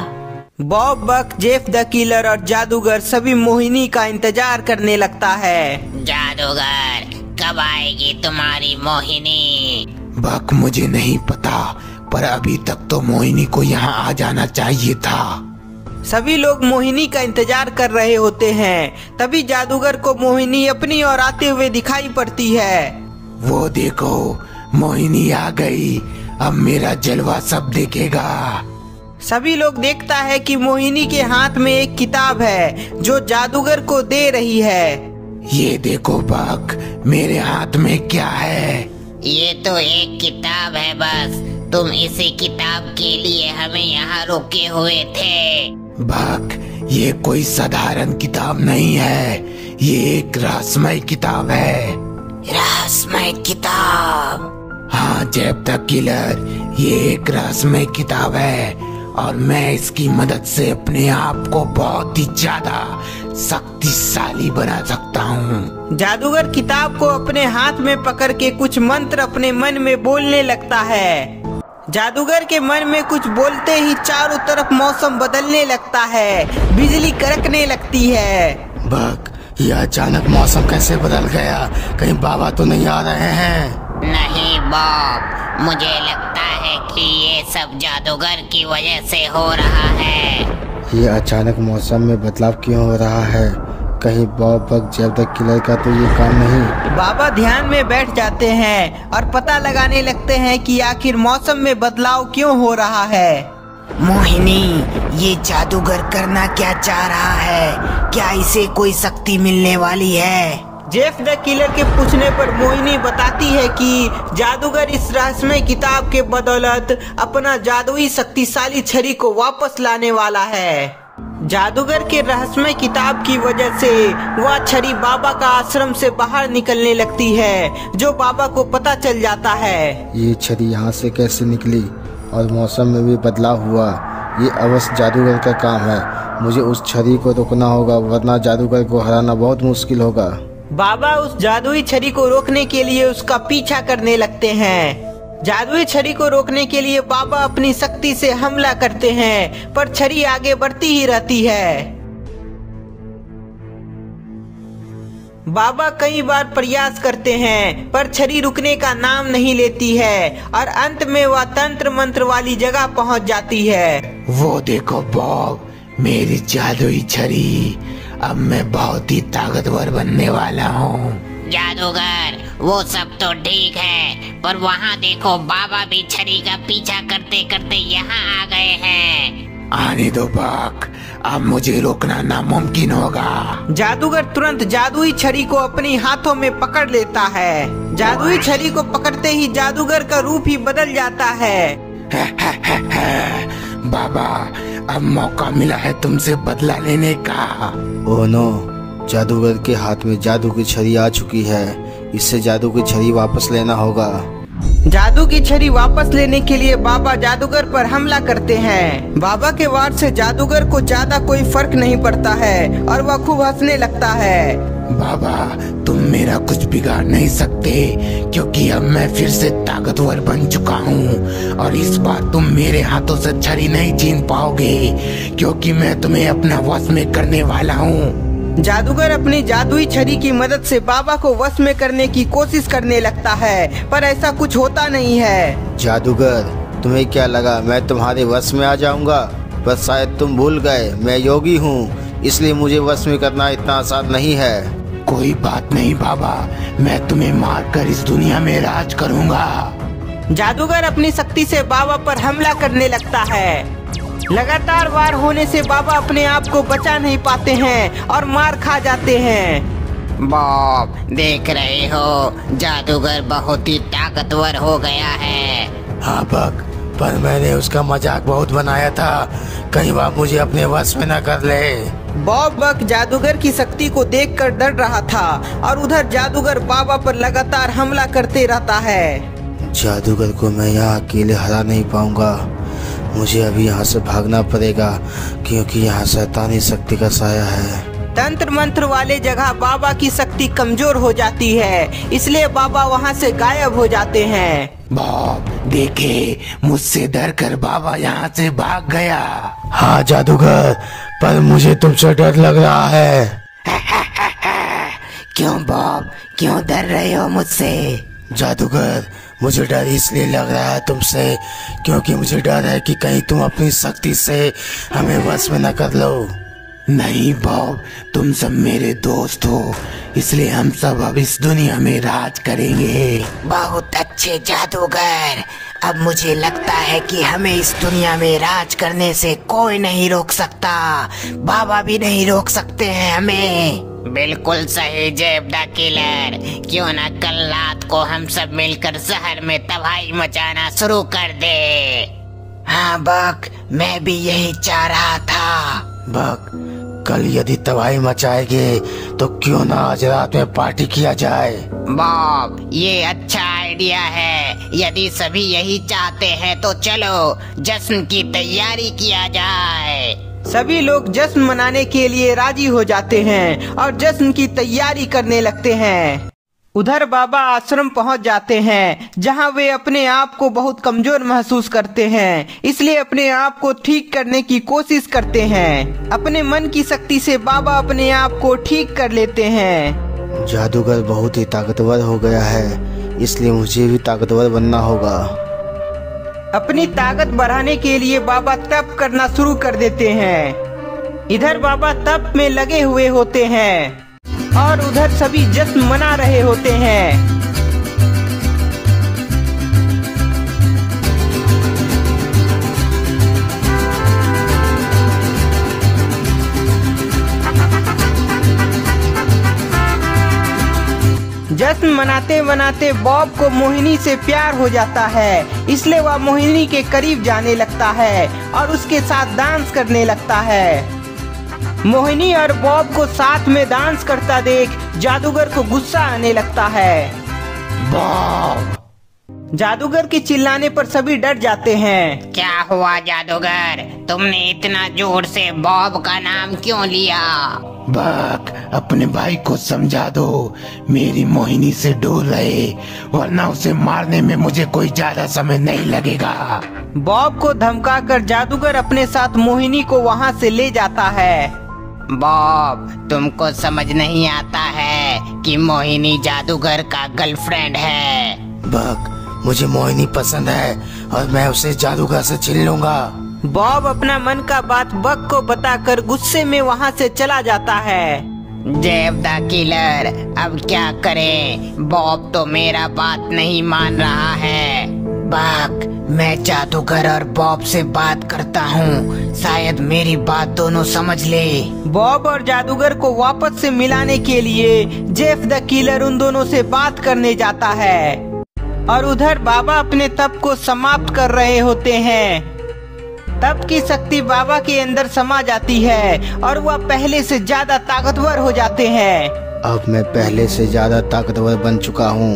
Bob, Buck, Jeff the killer और जादूगर सभी मोहिनी का इंतजार करने लगता है। जादूगर, कब आएगी तुम्हारी मोहिनी? बक, मुझे नहीं पता, पर अभी तक तो मोहिनी को यहाँ आ जाना चाहिए था। सभी लोग मोहिनी का इंतजार कर रहे होते हैं। तभी जादूगर को मोहिनी अपनी ओर आते हुए दिखाई पड़ती है। वो देखो, मोहिनी आ गई। अब मेरा जलवा सब देखेगा। सभी लोग देखता है कि मोहिनी के हाथ में एक किताब है जो जादूगर को दे रही है। ये देखो बक, मेरे हाथ में क्या है? ये तो एक किताब है बस। तुम इसी किताब के लिए हमें यहाँ रोके हुए थे। बक, ये कोई साधारण किताब नहीं है, ये एक रहस्यमय किताब है। रहस्यमय किताब? हाँ जेब द किलर, ये एक रहस्यमय किताब है, और मैं इसकी मदद से अपने आप को बहुत ही ज्यादा शक्तिशाली बना सकता हूँ। जादूगर किताब को अपने हाथ में पकड़ के कुछ मंत्र अपने मन में बोलने लगता है। जादूगर के मन में कुछ बोलते ही चारों तरफ मौसम बदलने लगता है, बिजली कड़कने लगती है। बक, ये अचानक मौसम कैसे बदल गया? कहीं बाबा तो नहीं आ रहे हैं? नहीं बॉब, मुझे लगता है कि ये सब जादूगर की वजह से हो रहा है। ये अचानक मौसम में बदलाव क्यों हो रहा है? कहीं बॉब, बक, जेब द किलर का तो ये काम नहीं? बाबा ध्यान में बैठ जाते हैं और पता लगाने लगते हैं कि आखिर मौसम में बदलाव क्यों हो रहा है। मोहिनी, ये जादूगर करना क्या चाह रहा है? क्या इसे कोई शक्ति मिलने वाली है? जेफ द किलर के पूछने पर मोहिनी बताती है कि जादूगर इस रहस्यमय किताब के बदौलत अपना जादुई शक्तिशाली छड़ी को वापस लाने वाला है। जादूगर के रहस्यमय किताब की वजह से वह छड़ी बाबा का आश्रम से बाहर निकलने लगती है, जो बाबा को पता चल जाता है। ये छड़ी यहाँ से कैसे निकली और मौसम में भी बदलाव हुआ? ये अवश्य जादूगर का काम है। मुझे उस छड़ी को रोकना होगा, वरना जादूगर को हराना बहुत मुश्किल होगा। बाबा उस जादुई छड़ी को रोकने के लिए उसका पीछा करने लगते हैं। जादुई छड़ी को रोकने के लिए बाबा अपनी शक्ति से हमला करते हैं, पर छड़ी आगे बढ़ती ही रहती है। बाबा कई बार प्रयास करते हैं, पर छड़ी रुकने का नाम नहीं लेती है और अंत में वह तंत्र मंत्र वाली जगह पहुंच जाती है। वो देखो बॉब, मेरी जादुई छड़ी। अब मैं बहुत ही ताकतवर बनने वाला हूँ। जादूगर, वो सब तो ठीक है, पर वहाँ देखो, बाबा भी छड़ी का पीछा करते करते यहाँ आ गए हैं। आने दो बक, अब मुझे रोकना नामुमकिन होगा। जादूगर तुरंत जादुई छड़ी को अपने हाथों में पकड़ लेता है। जादुई छड़ी को पकड़ते ही जादूगर का रूप ही बदल जाता है। बाबा, अब मौका मिला है तुमसे बदला लेने का। ओह नो, जादूगर के हाथ में जादू की छड़ी आ चुकी है। इससे जादू की छड़ी वापस लेना होगा। जादू की छड़ी वापस लेने के लिए बाबा जादूगर पर हमला करते हैं। बाबा के वार से जादूगर को ज्यादा कोई फर्क नहीं पड़ता है और वह खूब हंसने लगता है। बाबा, तुम मेरा कुछ बिगाड़ नहीं सकते, क्योंकि अब मैं फिर से ताकतवर बन चुका हूँ और इस बार तुम मेरे हाथों से छड़ी नहीं छीन पाओगे, क्योंकि मैं तुम्हें अपना वश में करने वाला हूँ। जादूगर अपनी जादुई छड़ी की मदद से बाबा को वश में करने की कोशिश करने लगता है, पर ऐसा कुछ होता नहीं है। जादूगर, तुम्हें क्या लगा मैं तुम्हारे वश में आ जाऊंगा? बस शायद तुम भूल गए मैं योगी हूँ, इसलिए मुझे वश में करना इतना आसान नहीं है। कोई बात नहीं बाबा, मैं तुम्हें मारकर इस दुनिया में राज करूँगा। जादूगर अपनी शक्ति से बाबा पर हमला करने लगता है। लगातार वार होने से बाबा अपने आप को बचा नहीं पाते हैं और मार खा जाते हैं। बॉब, देख रहे हो जादूगर बहुत ही ताकतवर हो गया है। हाँ बक, पर मैंने उसका मजाक बहुत बनाया था, कहीं वह मुझे अपने वश में न कर ले। बॉब बक जादूगर की शक्ति को देखकर डर रहा था और उधर जादूगर बाबा पर लगातार हमला करते रहता है। जादूगर को मैं यहाँ अकेले हरा नहीं पाऊंगा, मुझे अभी यहाँ से भागना पड़ेगा, क्योंकि यहाँ शैतानी शक्ति का साया है। तंत्र मंत्र वाले जगह बाबा की शक्ति कमजोर हो जाती है, इसलिए बाबा वहाँ से गायब हो जाते हैं। बॉब देखे, मुझसे डर कर बाबा यहाँ से भाग गया। हाँ जादूगर, पर मुझे तुमसे डर लग रहा है। क्यों बॉब, क्यों डर रहे हो मुझसे? जादूगर, मुझे डर इसलिए लग रहा है तुमसे, क्योंकि मुझे डर है कि कहीं तुम अपनी शक्ति से हमें वश में न कर लो। नहीं बॉब, तुम सब मेरे दोस्त हो, इसलिए हम सब अब इस दुनिया में राज करेंगे। बहुत अच्छे जादूगर, अब मुझे लगता है कि हमें इस दुनिया में राज करने से कोई नहीं रोक सकता, बाबा भी नहीं रोक सकते हैं हमें। बिल्कुल सही जेब द किलर, क्यों न कल रात को हम सब मिलकर शहर में तबाही मचाना शुरू कर दे। हाँ बक, मैं भी यही चाह रहा था। बक, कल यदि तबाही मचाएंगे तो क्यों ना आज रात में पार्टी किया जाए? बॉब, ये अच्छा आइडिया है, यदि सभी यही चाहते हैं तो चलो जश्न की तैयारी किया जाए। सभी लोग जश्न मनाने के लिए राजी हो जाते हैं और जश्न की तैयारी करने लगते हैं। उधर बाबा आश्रम पहुंच जाते हैं, जहां वे अपने आप को बहुत कमजोर महसूस करते हैं, इसलिए अपने आप को ठीक करने की कोशिश करते हैं। अपने मन की शक्ति से बाबा अपने आप को ठीक कर लेते हैं। जादूगर बहुत ही ताकतवर हो गया है, इसलिए मुझे भी ताकतवर बनना होगा। अपनी ताकत बढ़ाने के लिए बाबा तप करना शुरू कर देते हैं। इधर बाबा तप में लगे हुए होते हैं और उधर सभी जश्न मना रहे होते हैं। जश्न मनाते मनाते बॉब को मोहिनी से प्यार हो जाता है, इसलिए वह मोहिनी के करीब जाने लगता है और उसके साथ डांस करने लगता है। मोहिनी और बॉब को साथ में डांस करता देख जादूगर को गुस्सा आने लगता है। बॉब, जादूगर के चिल्लाने पर सभी डर जाते हैं। क्या हुआ जादूगर, तुमने इतना जोर से बॉब का नाम क्यों लिया? बक, अपने भाई को समझा दो, मेरी मोहिनी से दूर रहे, वरना उसे मारने में मुझे कोई ज्यादा समय नहीं लगेगा। बॉब को धमकाकर जादूगर अपने साथ मोहिनी को वहाँ से ले जाता है। बॉब, तुमको समझ नहीं आता है कि मोहिनी जादूगर का गर्लफ्रेंड है। बक, मुझे मोहिनी पसंद है और मैं उसे जादूगर से छीन लूंगा। बॉब अपना मन का बात बक को बताकर गुस्से में वहाँ से चला जाता है। जेब द किलर, अब क्या करें? बॉब तो मेरा बात नहीं मान रहा है। बक, मैं जादूगर और बॉब से बात करता हूँ, शायद मेरी बात दोनों समझ ले। बॉब और जादूगर को वापस से मिलाने के लिए जेफ द किलर उन दोनों से बात करने जाता है और उधर बाबा अपने तप को समाप्त कर रहे होते हैं। तप की शक्ति बाबा के अंदर समा जाती है और वह पहले से ज्यादा ताकतवर हो जाते हैं। अब मैं पहले से ज्यादा ताकतवर बन चुका हूँ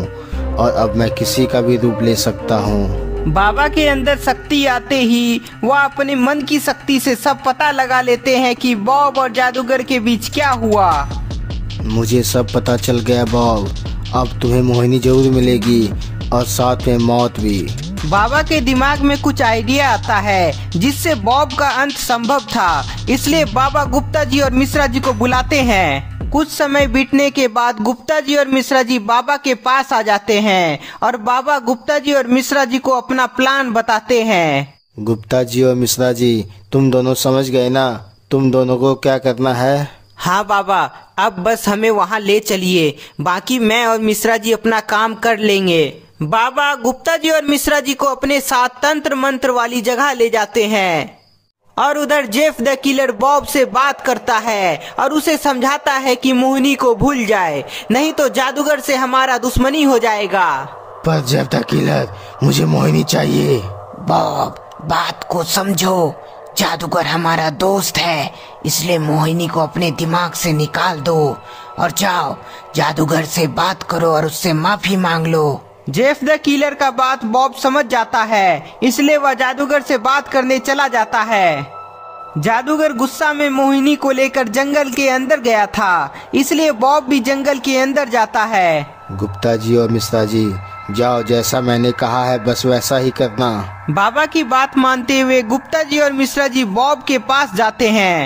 और अब मैं किसी का भी रूप ले सकता हूँ। बाबा के अंदर शक्ति आते ही वह अपने मन की शक्ति से सब पता लगा लेते हैं कि बॉब और जादूगर के बीच क्या हुआ। मुझे सब पता चल गया बॉब। अब तुम्हें मोहिनी जरूर मिलेगी और साथ में मौत भी। बाबा के दिमाग में कुछ आइडिया आता है जिससे बॉब का अंत संभव था, इसलिए बाबा गुप्ता जी और मिश्रा जी को बुलाते हैं। कुछ समय बीतने के बाद गुप्ता जी और मिश्रा जी बाबा के पास आ जाते हैं और बाबा गुप्ता जी और मिश्रा जी को अपना प्लान बताते हैं। गुप्ता जी और मिश्रा जी, तुम दोनों समझ गए ना तुम दोनों को क्या करना है? हाँ बाबा, अब बस हमें वहाँ ले चलिए, बाकी मैं और मिश्रा जी अपना काम कर लेंगे। बाबा गुप्ता जी और मिश्रा जी को अपने साथ तंत्र मंत्र वाली जगह ले जाते हैं और उधर जेफ द किलर बॉब से बात करता है और उसे समझाता है कि मोहिनी को भूल जाए, नहीं तो जादूगर से हमारा दुश्मनी हो जाएगा। पर जेफ द किलर, मुझे मोहिनी चाहिए। बॉब, बात को समझो। जादूगर हमारा दोस्त है, इसलिए मोहिनी को अपने दिमाग से निकाल दो और जाओ जादूगर से बात करो और उससे माफी मांग लो। जेफ द किलर का बात बॉब समझ जाता है, इसलिए वह जादूगर से बात करने चला जाता है। जादूगर गुस्सा में मोहिनी को लेकर जंगल के अंदर गया था, इसलिए बॉब भी जंगल के अंदर जाता है। गुप्ता जी और मिश्रा जी, जाओ, जैसा मैंने कहा है बस वैसा ही करना। बाबा की बात मानते हुए गुप्ता जी और मिश्रा जी बॉब के पास जाते हैं।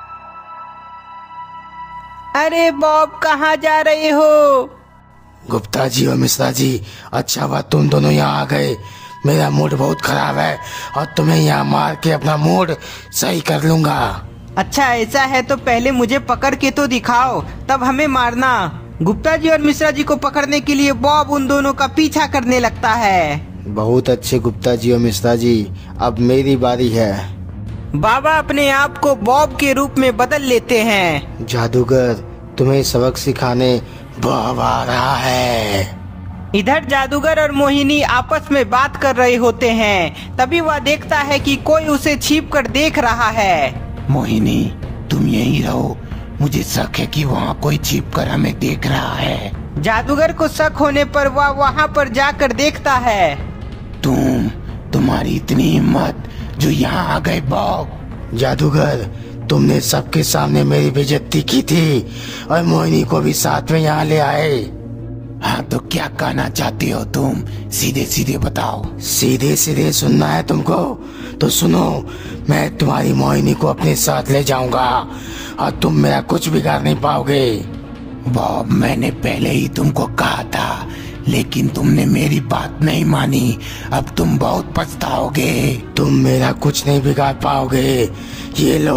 अरे बॉब, कहाँ जा रहे हो? गुप्ता जी और मिश्रा जी, अच्छा बात तुम दोनों यहाँ आ गए। मेरा मूड बहुत खराब है और तुम्हें यहाँ मार के अपना मूड सही कर लूंगा। अच्छा ऐसा है तो पहले मुझे पकड़ के तो दिखाओ, तब हमें मारना। गुप्ता जी और मिश्रा जी को पकड़ने के लिए बॉब उन दोनों का पीछा करने लगता है। बहुत अच्छे गुप्ता जी और मिश्रा जी, अब मेरी बारी है। बाबा अपने आप को बॉब के रूप में बदल लेते हैं। जादूगर, तुम्हें सबक सिखाने बॉब आ रहा है। इधर जादूगर और मोहिनी आपस में बात कर रहे होते हैं, तभी वह देखता है कि कोई उसे छिप कर देख रहा है। मोहिनी, तुम यहीं रहो, मुझे शक है कि वहाँ कोई छिप कर हमें देख रहा है। जादूगर को शक होने पर वह वहाँ पर जाकर देखता है। तुम्हारी इतनी हिम्मत जो यहाँ आ गए बॉब। जादूगर, तुमने सबके सामने मेरी बेइज्जती की थी और मोहिनी को भी साथ में यहाँ ले आए। हाँ तो क्या कहना चाहते हो तुम? सीधे सीधे बताओ। सीधे सीधे सुनना है तुमको? तो सुनो, मैं तुम्हारी मोहिनी को अपने साथ ले जाऊंगा और तुम मेरा कुछ बिगाड़ नहीं पाओगे। बॉब, मैंने पहले ही तुमको कहा था, लेकिन तुमने मेरी बात नहीं मानी। अब तुम बहुत पछताओगे। तुम मेरा कुछ नहीं बिगाड़ पाओगे। ये लो।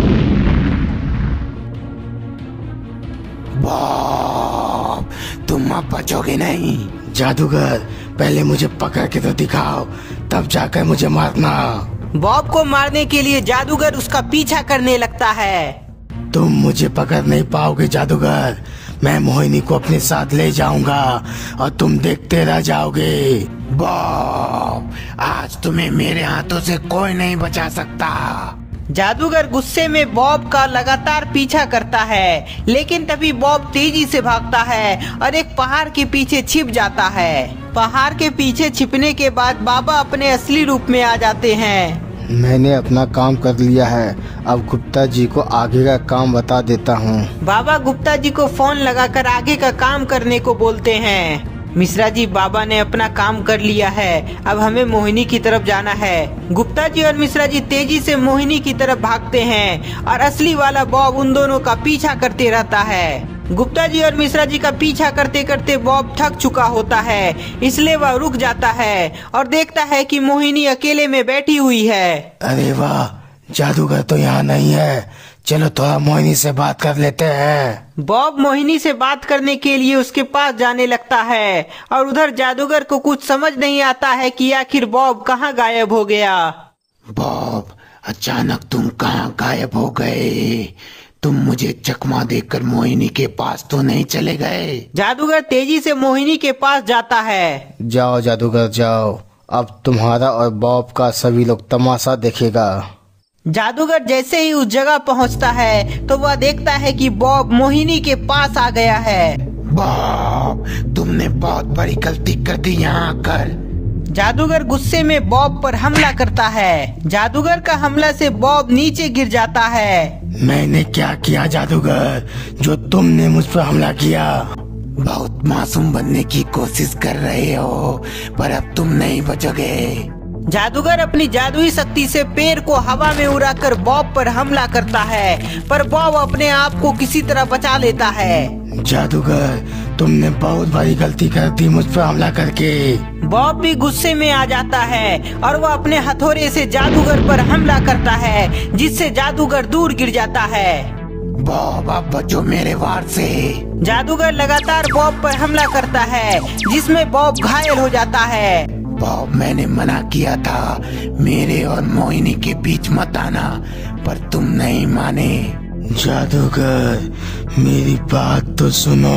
बॉब, तुम अब बचोगे नहीं। जादूगर, पहले मुझे पकड़ के तो दिखाओ, तब जाकर मुझे मारना। बॉब को मारने के लिए जादूगर उसका पीछा करने लगता है। तुम मुझे पकड़ नहीं पाओगे जादूगर। मैं मोहिनी को अपने साथ ले जाऊंगा और तुम देखते रह जाओगे। बॉब, आज तुम्हें मेरे हाथों से कोई नहीं बचा सकता। जादूगर गुस्से में बॉब का लगातार पीछा करता है, लेकिन तभी बॉब तेजी से भागता है और एक पहाड़ के पीछे छिप जाता है। पहाड़ के पीछे छिपने के बाद बाबा अपने असली रूप में आ जाते हैं। मैंने अपना काम कर लिया है, अब गुप्ता जी को आगे का काम बता देता हूँ। बाबा गुप्ता जी को फोन लगाकर आगे का काम करने को बोलते हैं। मिश्रा जी, बाबा ने अपना काम कर लिया है, अब हमें मोहिनी की तरफ जाना है। गुप्ता जी और मिश्रा जी तेजी से मोहिनी की तरफ भागते हैं और असली वाला बॉब उन दोनों का पीछा करते रहता है। गुप्ता जी और मिश्रा जी का पीछा करते करते बॉब थक चुका होता है, इसलिए वह रुक जाता है और देखता है कि मोहिनी अकेले में बैठी हुई है। अरे वाह, जादूगर तो यहाँ नहीं है। चलो थोड़ा मोहिनी से बात कर लेते हैं। बॉब मोहिनी से बात करने के लिए उसके पास जाने लगता है और उधर जादूगर को कुछ समझ नहीं आता है कि आखिर बॉब कहाँ गायब हो गया। बॉब, अचानक तुम कहाँ गायब हो गए? तुम मुझे चकमा देकर मोहिनी के पास तो नहीं चले गए? जादूगर तेजी से मोहिनी के पास जाता है। जाओ जादूगर जाओ, अब तुम्हारा और बॉब का सभी लोग तमाशा देखेगा। जादूगर जैसे ही उस जगह पहुंचता है तो वह देखता है कि बॉब मोहिनी के पास आ गया है। बॉब, तुमने बहुत बड़ी गलती कर दी यहाँ आकर। जादूगर गुस्से में बॉब पर हमला करता है। जादूगर का हमला से बॉब नीचे गिर जाता है। मैंने क्या किया जादूगर, जो तुमने मुझ पर हमला किया? बहुत मासूम बनने की कोशिश कर रहे हो, पर अब तुम नहीं बचोगे। जादूगर अपनी जादुई शक्ति से पैर को हवा में उड़ाकर बॉब पर हमला करता है, पर बॉब अपने आप को किसी तरह बचा लेता है। जादूगर, तुमने बहुत बड़ी गलती कर दी मुझ पर हमला करके। बॉब भी गुस्से में आ जाता है और वह अपने हथौड़े से जादूगर पर हमला करता है, जिससे जादूगर दूर गिर जाता है। बॉब, आप बचो मेरे वार से। जादूगर लगातार बॉब पर हमला करता है, जिसमें बॉब घायल हो जाता है। बॉब, मैंने मना किया था मेरे और मोहिनी के बीच मत आना, पर तुम नहीं माने। जादूगर, मेरी बात तो सुनो।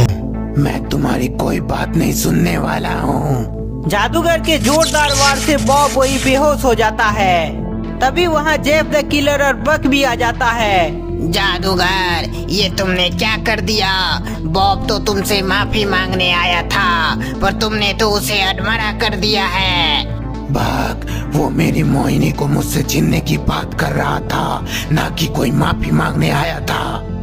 मैं तुम्हारी कोई बात नहीं सुनने वाला हूँ। जादूगर के जोरदार वार से बॉब वही बेहोश हो जाता है। तभी वहाँ जेफ द किलर और बक भी आ जाता है। जादूगर, ये तुमने क्या कर दिया? बॉब तो तुमसे माफी मांगने आया था, पर तुमने तो उसे अधमरा कर दिया है। बक, वो मेरी मोहिनी को मुझसे छीनने की बात कर रहा था, ना कि कोई माफी मांगने आया था।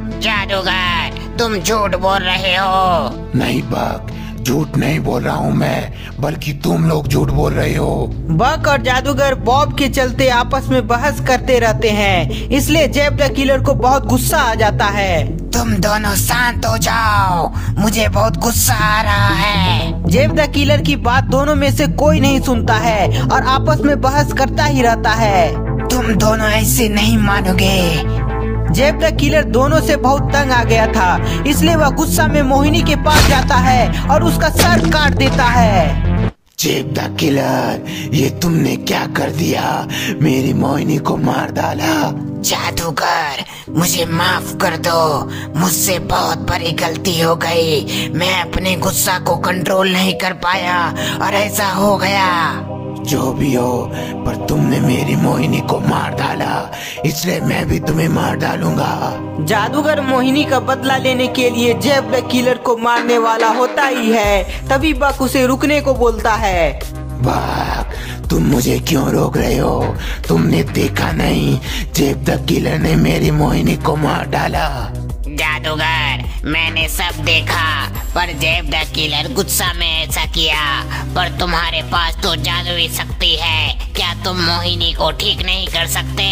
जादूगर, तुम झूठ बोल रहे हो। नहीं बक, झूठ नहीं बोल रहा हूँ मैं, बल्कि तुम लोग झूठ बोल रहे हो। बक और जादूगर बॉब के चलते आपस में बहस करते रहते हैं, इसलिए जेफ द किलर को बहुत गुस्सा आ जाता है। तुम दोनों शांत हो जाओ, मुझे बहुत गुस्सा आ रहा है। जेफ द किलर की बात दोनों में से कोई नहीं सुनता है और आपस में बहस करता ही रहता है। तुम दोनों ऐसे नहीं मानोगे। जेफ द किलर दोनों से बहुत तंग आ गया था, इसलिए वह गुस्सा में मोहिनी के पास जाता है और उसका सर काट देता है। जेफ द किलर, ये तुमने क्या कर दिया? मेरी मोहिनी को मार डाला। जादूगर, मुझे माफ कर दो, मुझसे बहुत बड़ी गलती हो गई। मैं अपने गुस्सा को कंट्रोल नहीं कर पाया और ऐसा हो गया। जो भी हो, पर तुमने मेरी मोहिनी को मार डाला, इसलिए मैं भी तुम्हें मार डालूंगा। जादूगर मोहिनी का बदला लेने के लिए जेफ द किलर को मारने वाला होता ही है। तभी बक उसे रुकने को बोलता है। बक, तुम मुझे क्यों रोक रहे हो? तुमने देखा नहीं, जेफ द किलर ने मेरी मोहिनी को मार डाला। जादूगर, मैंने सब देखा, पर जेफ द किलर गुस्सा में ऐसा किया। पर तुम्हारे पास तो जादुई शक्ति है, क्या तुम मोहिनी को ठीक नहीं कर सकते?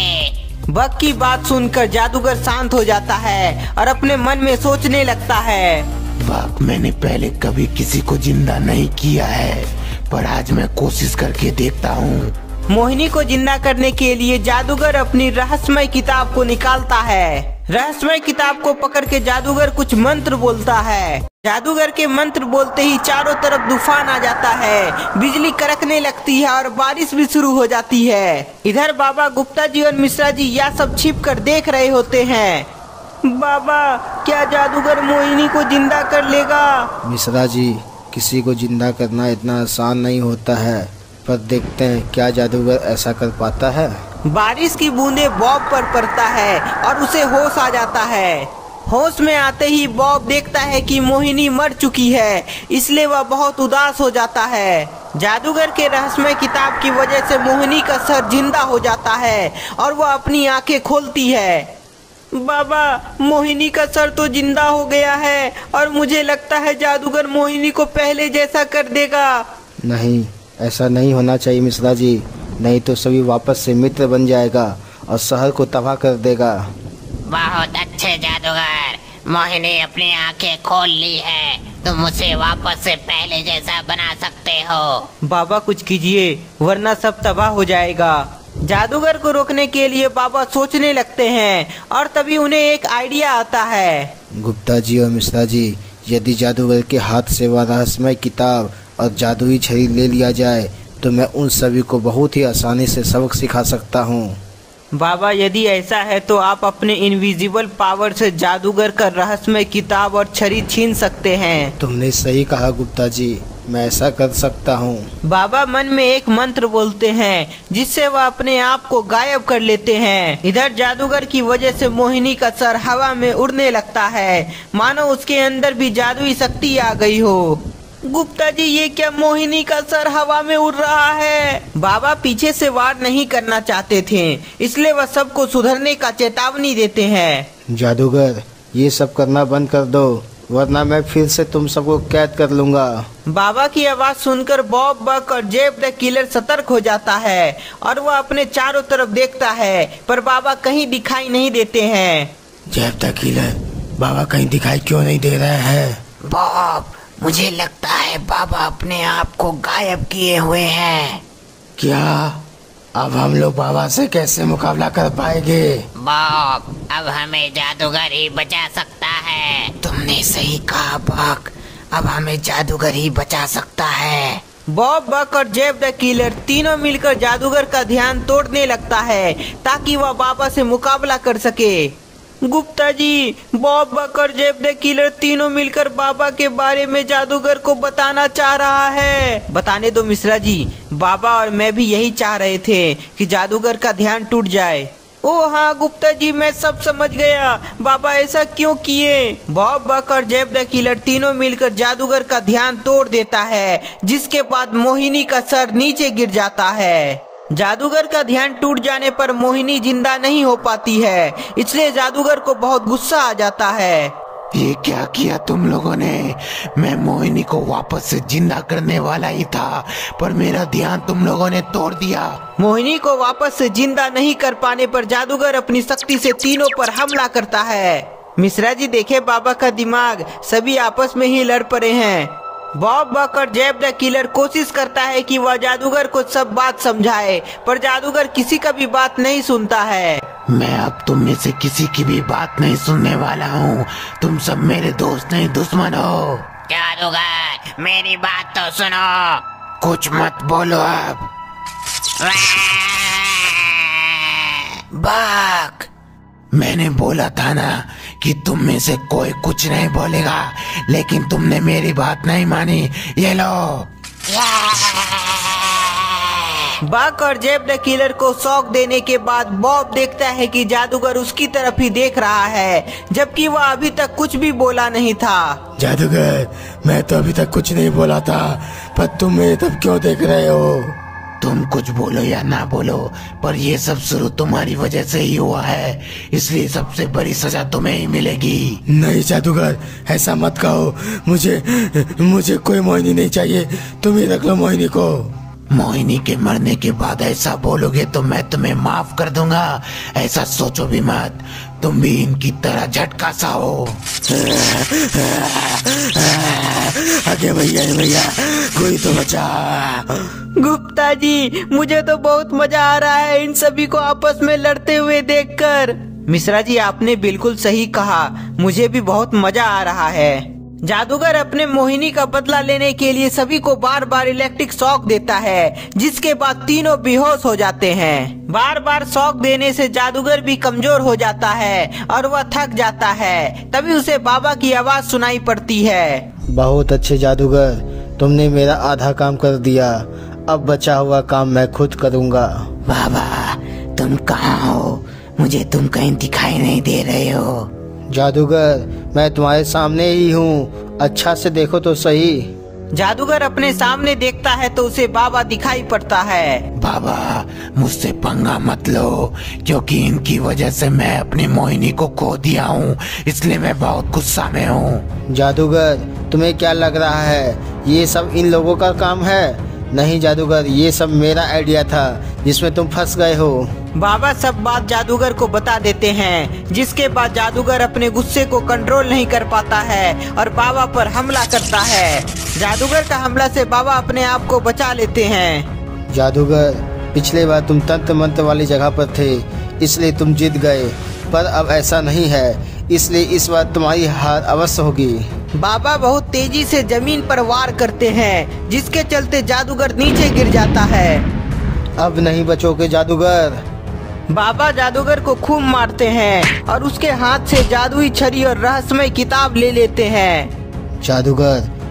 बक की बात सुनकर जादूगर शांत हो जाता है और अपने मन में सोचने लगता है। बक, मैंने पहले कभी किसी को जिंदा नहीं किया है, पर आज मैं कोशिश करके देखता हूँ। मोहिनी को जिंदा करने के लिए जादूगर अपनी रहस्यमय किताब को निकालता है। रहस्यमय किताब को पकड़ के जादूगर कुछ मंत्र बोलता है। जादूगर के मंत्र बोलते ही चारों तरफ तूफान आ जाता है, बिजली कड़कने लगती है और बारिश भी शुरू हो जाती है। इधर बाबा गुप्ता जी और मिश्रा जी यह सब छिप कर देख रहे होते हैं। बाबा, क्या जादूगर मोहिनी को जिंदा कर लेगा? मिश्रा जी, किसी को जिंदा करना इतना आसान नहीं होता है, पर देखते हैं क्या जादूगर ऐसा कर पाता है। बारिश की बूंदें बॉब पर पड़ता है और उसे होश आ जाता है। होश में आते ही बॉब देखता है कि मोहिनी मर चुकी है, इसलिए वह बहुत उदास हो जाता है। जादूगर के रहस्यमय किताब की वजह से मोहिनी का सर जिंदा हो जाता है और वह अपनी आंखें खोलती है। बाबा, मोहिनी का सर तो जिंदा हो गया है और मुझे लगता है जादूगर मोहिनी को पहले जैसा कर देगा। नहीं, ऐसा नहीं होना चाहिए मिश्रा जी, नहीं तो सभी वापस से मित्र बन जाएगा और शहर को तबाह कर देगा। बहुत अच्छे जादूगर, मोहिनी अपनी आंखें खोल ली है, तुम उसे वापस से पहले जैसा बना सकते हो। बाबा कुछ कीजिए, वरना सब तबाह हो जाएगा। जादूगर को रोकने के लिए बाबा सोचने लगते हैं और तभी उन्हें एक आइडिया आता है। गुप्ता जी और मिश्रा जी, यदि जादूगर के हाथ से वह रहस्यमय किताब और जादुई छड़ी ले लिया जाए तो मैं उन सभी को बहुत ही आसानी से सबक सिखा सकता हूँ। बाबा, यदि ऐसा है तो आप अपने इनविजिबल पावर से जादूगर का रहस्यमय किताब और छड़ी छीन सकते हैं। तुमने सही कहा गुप्ता जी, मैं ऐसा कर सकता हूँ। बाबा मन में एक मंत्र बोलते हैं जिससे वह अपने आप को गायब कर लेते हैं। इधर जादूगर की वजह से मोहिनी का सर हवा में उड़ने लगता है, मानो उसके अंदर भी जादुई शक्ति आ गई हो। गुप्ता जी, ये क्या मोहिनी का सर हवा में उड़ रहा है? बाबा पीछे से वार नहीं करना चाहते थे, इसलिए वह सबको सुधरने का चेतावनी देते हैं। जादूगर, ये सब करना बंद कर दो, वरना मैं फिर से तुम सबको कैद कर लूंगा। बाबा की आवाज सुनकर बॉब बक और जेब द किलर सतर्क हो जाता है और वह अपने चारों तरफ देखता है, पर बाबा कहीं दिखाई नहीं देते हैं। जेब द किलर, बाबा कहीं दिखाई क्यों नहीं दे रहे हैं? बॉब, मुझे लगता है बाबा अपने आप को गायब किए हुए हैं। क्या अब हम लोग बाबा से कैसे मुकाबला कर पाएंगे? बॉब, अब हमें जादूगर ही बचा सकता है। तुमने सही कहा बक, अब हमें जादूगर ही बचा सकता है। बॉब बक और जेब द किलर तीनों मिलकर जादूगर का ध्यान तोड़ने लगता है ताकि वह बाबा से मुकाबला कर सके। गुप्ता जी, बॉब बक और जेब द किलर तीनों मिलकर बाबा के बारे में जादूगर को बताना चाह रहा है। बताने दो मिश्रा जी, बाबा और मैं भी यही चाह रहे थे कि जादूगर का ध्यान टूट जाए। ओ हाँ गुप्ता जी, मैं सब समझ गया, बाबा ऐसा क्यों किए। बॉब बक और जेब द किलर तीनों मिलकर जादूगर का ध्यान तोड़ देता है, जिसके बाद मोहिनी का सर नीचे गिर जाता है। जादूगर का ध्यान टूट जाने पर मोहिनी जिंदा नहीं हो पाती है, इसलिए जादूगर को बहुत गुस्सा आ जाता है। ये क्या किया तुम लोगों ने? मैं मोहिनी को वापस से जिंदा करने वाला ही था, पर मेरा ध्यान तुम लोगों ने तोड़ दिया। मोहिनी को वापस से जिंदा नहीं कर पाने पर जादूगर अपनी शक्ति से तीनों पर हमला करता है। मिश्रा जी देखे बाबा का दिमाग, सभी आपस में ही लड़ पड़े हैं। बॉब बक और जेब द किलर कोशिश करता है कि वह जादूगर को सब बात समझाए, पर जादूगर किसी का भी बात नहीं सुनता है। मैं अब तुम में से किसी की भी बात नहीं सुनने वाला हूँ। तुम सब मेरे दोस्त नहीं, दुश्मन हो। जादूगर, मेरी बात तो सुनो। कुछ मत बोलो अब। बक, मैंने बोला था ना कि तुम में से कोई कुछ नहीं बोलेगा, लेकिन तुमने मेरी बात नहीं मानी। ये लो। बक और जेब द किलर को शॉक देने के बाद बॉब देखता है कि जादूगर उसकी तरफ ही देख रहा है, जबकि वह अभी तक कुछ भी बोला नहीं था। जादूगर, मैं तो अभी तक कुछ नहीं बोला था, पर तुम मेरी तरफ क्यों देख रहे हो? तुम कुछ बोलो या ना बोलो, पर ये सब शुरू तुम्हारी वजह से ही हुआ है, इसलिए सबसे बड़ी सजा तुम्हें ही मिलेगी। नहीं जादूगर, ऐसा मत कहो। मुझे कोई मोहिनी नहीं चाहिए, तुम ही रख लो मोहिनी को। मोहिनी के मरने के बाद ऐसा बोलोगे तो मैं तुम्हें माफ कर दूंगा, ऐसा सोचो भी मत। तुम भी इनकी तरह झटका सा हो। आगे भैया, कोई तो बचा। गुप्ता जी, मुझे तो बहुत मजा आ रहा है इन सभी को आपस में लड़ते हुए देखकर। मिश्रा जी, आपने बिल्कुल सही कहा, मुझे भी बहुत मजा आ रहा है। जादूगर अपने मोहिनी का बदला लेने के लिए सभी को बार बार इलेक्ट्रिक शॉक देता है, जिसके बाद तीनों बेहोश हो जाते हैं। बार बार शॉक देने से जादूगर भी कमजोर हो जाता है और वह थक जाता है। तभी उसे बाबा की आवाज सुनाई पड़ती है। बहुत अच्छे जादूगर, तुमने मेरा आधा काम कर दिया, अब बचा हुआ काम मैं खुद करूँगा। बाबा, तुम कहाँ हो? मुझे तुम कहीं दिखाई नहीं दे रहे हो। जादूगर, मैं तुम्हारे सामने ही हूँ, अच्छा से देखो तो सही। जादूगर अपने सामने देखता है तो उसे बाबा दिखाई पड़ता है। बाबा, मुझसे पंगा मत लो, क्योंकि इनकी वजह से मैं अपनी मोहिनी को खो दिया हूँ, इसलिए मैं बहुत गुस्सा में हूँ। जादूगर, तुम्हें क्या लग रहा है ये सब इन लोगों का काम है? नहीं जादूगर, ये सब मेरा आइडिया था जिसमें तुम फंस गए हो। बाबा सब बात जादूगर को बता देते हैं, जिसके बाद जादूगर अपने गुस्से को कंट्रोल नहीं कर पाता है और बाबा पर हमला करता है। जादूगर का हमला से बाबा अपने आप को बचा लेते हैं। जादूगर, पिछले बार तुम तंत्र मंत्र वाली जगह पर थे, इसलिए तुम जीत गए, पर अब ऐसा नहीं है, इसलिए इस बार तुम्हारी हार अवश्य होगी। बाबा बहुत तेजी से जमीन पर वार करते हैं, जिसके चलते जादूगर नीचे गिर जाता है। अब नहीं बचोगे जादूगर। बाबा जादूगर को खूब मारते हैं और उसके हाथ से जादुई छड़ी और रहस्यमय किताब ले लेते हैं। जादूगर,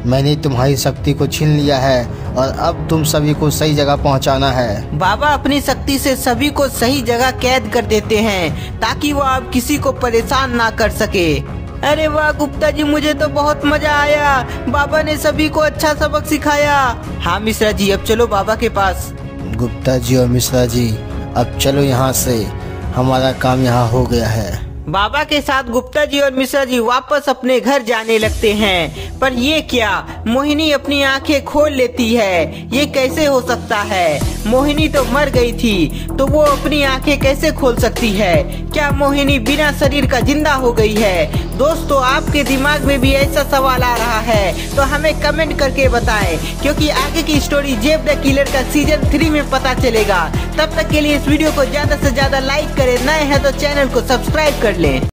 मैंने तुम्हारी शक्ति को छीन लिया है और अब तुम सभी को सही जगह पहुंचाना है। बाबा अपनी शक्ति से सभी को सही जगह कैद कर देते हैं ताकि वो अब किसी को परेशान ना कर सके। अरे वाह गुप्ता जी, मुझे तो बहुत मजा आया। बाबा ने सभी को अच्छा सबक सिखाया। हाँ मिश्रा जी, अब चलो बाबा के पास। गुप्ता जी और मिश्रा जी, अब चलो यहाँ से, हमारा काम यहाँ हो गया है। बाबा के साथ गुप्ता जी और मिश्रा जी वापस अपने घर जाने लगते हैं। पर ये क्या, मोहिनी अपनी आंखें खोल लेती है। ये कैसे हो सकता है? मोहिनी तो मर गई थी, तो वो अपनी आंखें कैसे खोल सकती है? क्या मोहिनी बिना शरीर का जिंदा हो गई है? दोस्तों, आपके दिमाग में भी ऐसा सवाल आ रहा है तो हमें कमेंट करके बताएं, क्योंकि आगे की स्टोरी जेब द किलर का सीजन 3 में पता चलेगा। तब तक के लिए इस वीडियो को ज्यादा से ज्यादा लाइक करें, नए हैं तो चैनल को सब्सक्राइब कर लें।